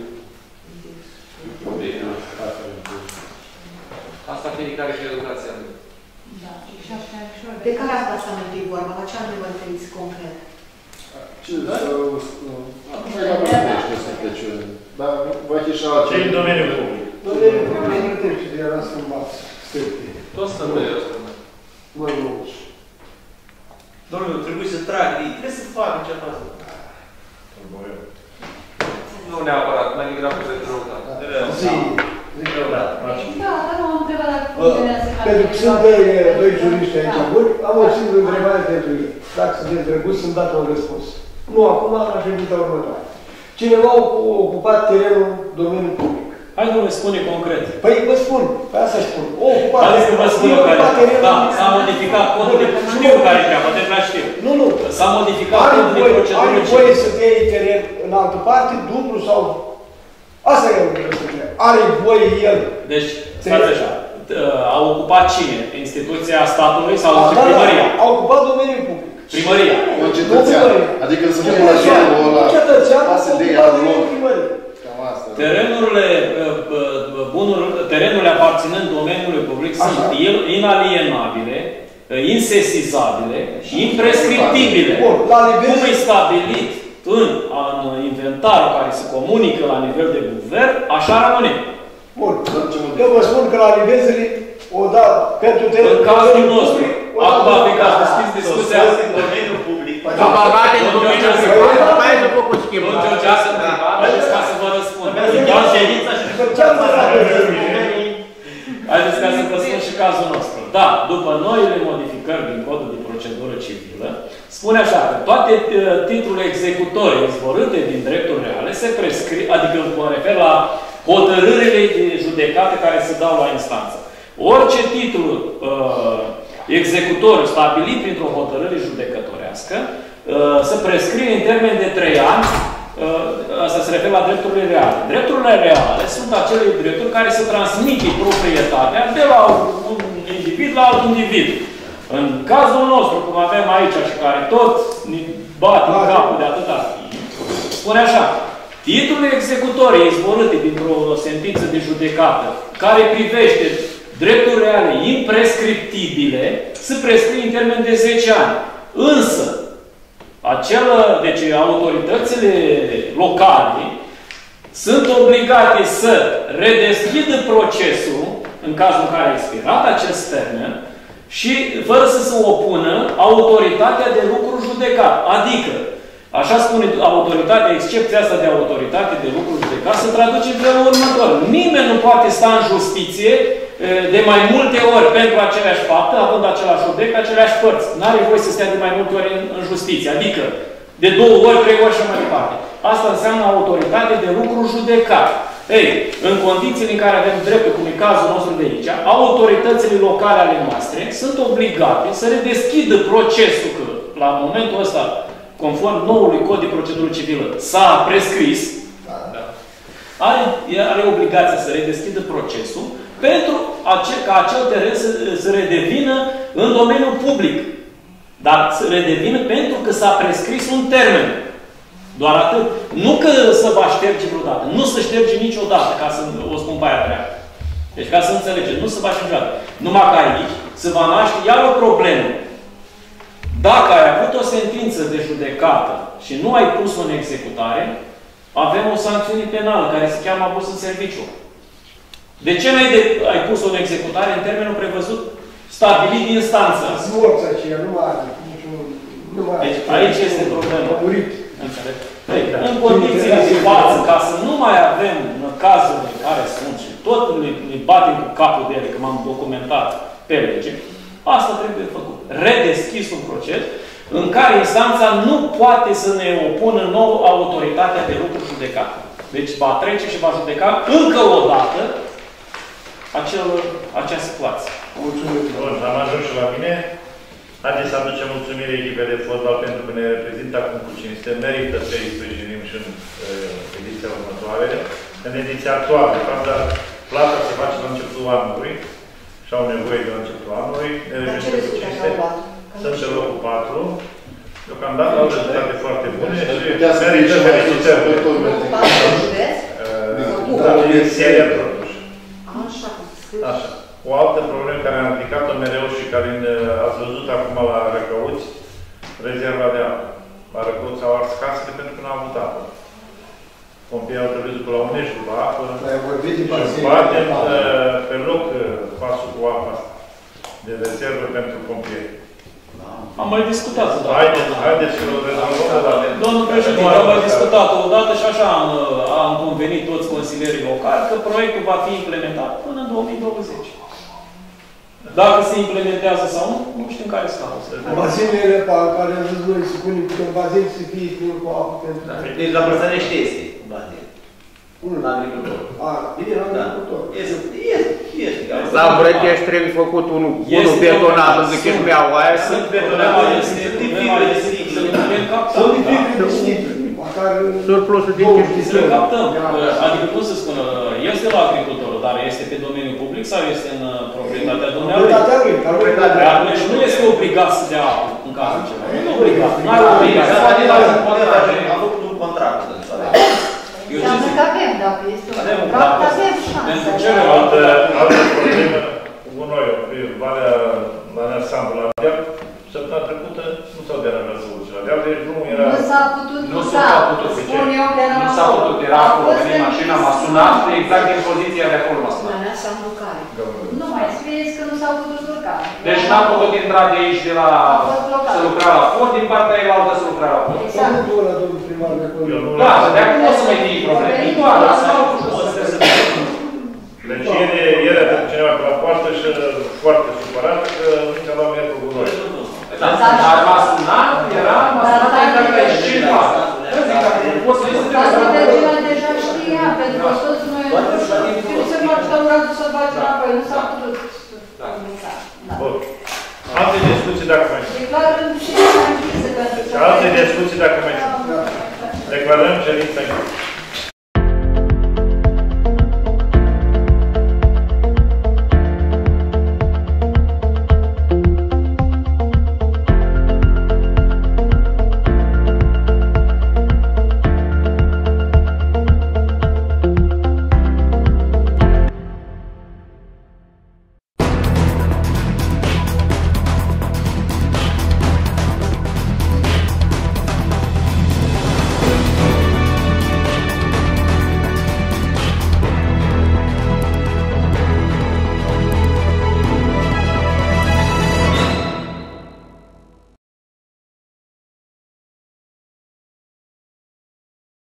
Asta fiecare și educația. Da, și așa e ușor. De care aplasament e vorba? La ce anume vă referiți concret? Ce? Acum e la Bălănește să plece. Dar va fi și altceva. Ce în domeniul public? Domeniul public de era schimbați. Toți sunt de ăsta. Mai mult. Domnule, trebuie să tragă, trebuie să facă ceva. Nu neapărat, mai degrabă de răutate. Da, dar nu am întrebat dacă funcționează ca... Pentru că sunt doi juriști aici buni, am o singură întrebare pentru ei. Dacă sunteți drăguți, să-mi dați un răspuns. Nu acum, aș invita următoare. Cineva a ocupat terenul domeniul public. Hai, domnule, spune concret. Păi vă spun, pe asta spun. Haideți că vă spun eu care. Da, s-a modificat codul de procedură. Știu care e treaba, de la știu. Nu. S-a modificat codul de procedură. Are voie să te iei teren în altă parte, dublu sau... Asta e o întrebare. Are voie el... Deci, stați așa. A ocupat cine? Instituția statului sau primăria? A ocupat domeniul public. Primăria. Un cetățean. Adică să fie la genul ăla. Cetățean a ocupat domeniul primăriei. Terenurile aparținând domeniului public sunt inalienabile, insesizabile și imprescriptibile. Cum e stabilit în inventarul care se comunică la nivel de guvern, așa rămâne. Bun. Eu vă spun că la Livezării o da pentru terenul. În cazul nostru. Acum avem ca să deschis discuția asta în domeniul public. Domnul George, să haideți ca să vă răspund. Haideți ca să vă spun și cazul nostru. Da, după noile modificări din codul de procedură civilă, spune așa că toate titlurile executorii izvorâte din drepturi reale se prescrie, adică mă refer la hotărârile de judecate care se dau la instanță. Orice titlu executor stabilit printr-o hotărâre judecătorească se prescrie în termen de 3 ani. Asta se referă la drepturile reale. Drepturile reale sunt acele drepturi care se transmit proprietatea de la un individ la alt individ. În cazul nostru, cum avem aici și care tot ne bat în capul de atâta timp, spune așa: titlurile executorii izvorâte dintr-o sentință de judecată care privește drepturi reale imprescriptibile se prescrie în termen de 10 ani. Însă, deci autoritățile locale sunt obligate să redeschidă procesul în cazul în care a expirat acest termen și fără să se opună autoritatea de lucru judecat. Adică, așa spune autoritatea, excepția asta de autoritate de lucru judecat, se traduce în felul următor. Nimeni nu poate sta în justiție de mai multe ori pentru aceleași fapte, având același obiect, aceleași părți. N-are voie să stea de mai multe ori în justiție. Adică, de 2 ori, 3 ori și mai departe. Asta înseamnă autoritate de lucru judecat. Ei, în condițiile în care avem dreptul, cum e cazul nostru de aici, autoritățile locale ale noastre sunt obligate să redeschidă procesul, că la momentul ăsta, conform noului cod de procedură civilă, s-a prescris, are obligația să redeschidă procesul pentru ca acel teren să redevină în domeniul public. Dar să redevină pentru că s-a prescris un termen. Doar atât. Nu că se va șterge vreodată. Nu se șterge niciodată, ca să o spun pe aia treabă. Deci ca să înțelegeți, nu se va șterge niciodată. Numai că aici se va naște iar o problemă. Dacă ai avut o sentință de judecată și nu ai pus-o în executare, avem o sancțiune penală care se cheamă abuz în serviciu. De ce ai pus-o în executare în termenul prevăzut stabilit din instanță? Morți aceea, nu mai are. Deci aici este problema. În condițiile de față, ca să nu mai avem cazurile care sunt și tot ne batem cu capul de ele, că m-am documentat pe lege, asta trebuie făcut. Redeschis un proces în care instanța nu poate să ne opună nouă autoritatea de lucru judecat. Deci va trece și va judeca încă o dată acea situație. Mulțumesc. Bun, am ajuns și la mine. Haideți să aducem mulțumire echipei de fotbal pentru că ne reprezintă acum cu cinste. Merită să îi sprijinim și în ediția următoare. În ediția actuală, de fapt, dar plata se face la începutul anului și au nevoie de la începutul anului. Ne reprezintă cu cinste. Sunt pe locul 4. Deocamdată au rezultate foarte bune și putea să merită felicitări. Seria totuși. Așa. O altă problemă care am ridicat-o mereu și care ați văzut acum la Răcăuți, rezerva de apă. La Răcăuți au ars casele pentru că nu au avut apă. Pompieri au trebuit după la Unești, după apă, și batem pe loc pasul cu apa asta de rezervă pentru pompieri. Am mai discutat odată. Haideți să o rezolvăm. Domnul președinte, am mai discutat odată și așa am convenit toți consilierii locali că proiectul va fi implementat până în 2020. Dacă se implementează sau nu, nu știm care sunt cauzele. Bazinele care am văzut noi, spunem că un bazin să fie plin cu apă pentru... Deci la Brăsănești este un bazin. La agricultor. Bine, la agricultor. Este. La Brătești trebuie făcut unul betonat în Chișmeau, aia sunt betonate. Este din fibre de sticlă. Sunt din fibre de sticlă. Surplusul din Chișmeau. Să le captăm. Adică cum să spună, este la agricultorul, dar este pe domeniul public sau este în proprietatea dumneavoastră? Proprietatea lui. Deci nu este obligat să dea apă în cazul ceva. Nu e obligat. Nu are obligat. Am făcut un contract. Înseamnă că avem, dacă este un contract, avem șanse. Altă problemă cu gunoiul, pe Valea la Neasambu, la deal, săptămâna trecută nu s-au deranjat să urce la deal, deci drumul era... Nu s-a putut Nu s-a putut, spun eu că era nu s-a putut, era acolo, veni mașina, m-a sunat, exact din poziția de acolo m-a sunat. La Neasambu care? Nu mai scrieți că nu s-a putut urca. Deci n-am putut intra de aici, de la... să lucra la pod, din partea elaltă să lucra la pod. Exact. Domnul primar de acolo. Da, de acum o să mai fie probleme. Doar asfaltul și o să trebuie să fie. Deci ieri a trecut cineva pe la poartă și foarte supărat că nu ți-a luat merg cu gunoi. Dar m-a sunat, m-a sunat dacă ești cineva. Dar Virgina deja știa, pentru că toți noi nu se face la urazul să faci înapoi, nu s-a putut. Bun. Alte discuții dacă mai sunt. Declarăm și mai închisă. Alte discuții dacă mai sunt. Declarăm ședința închisă.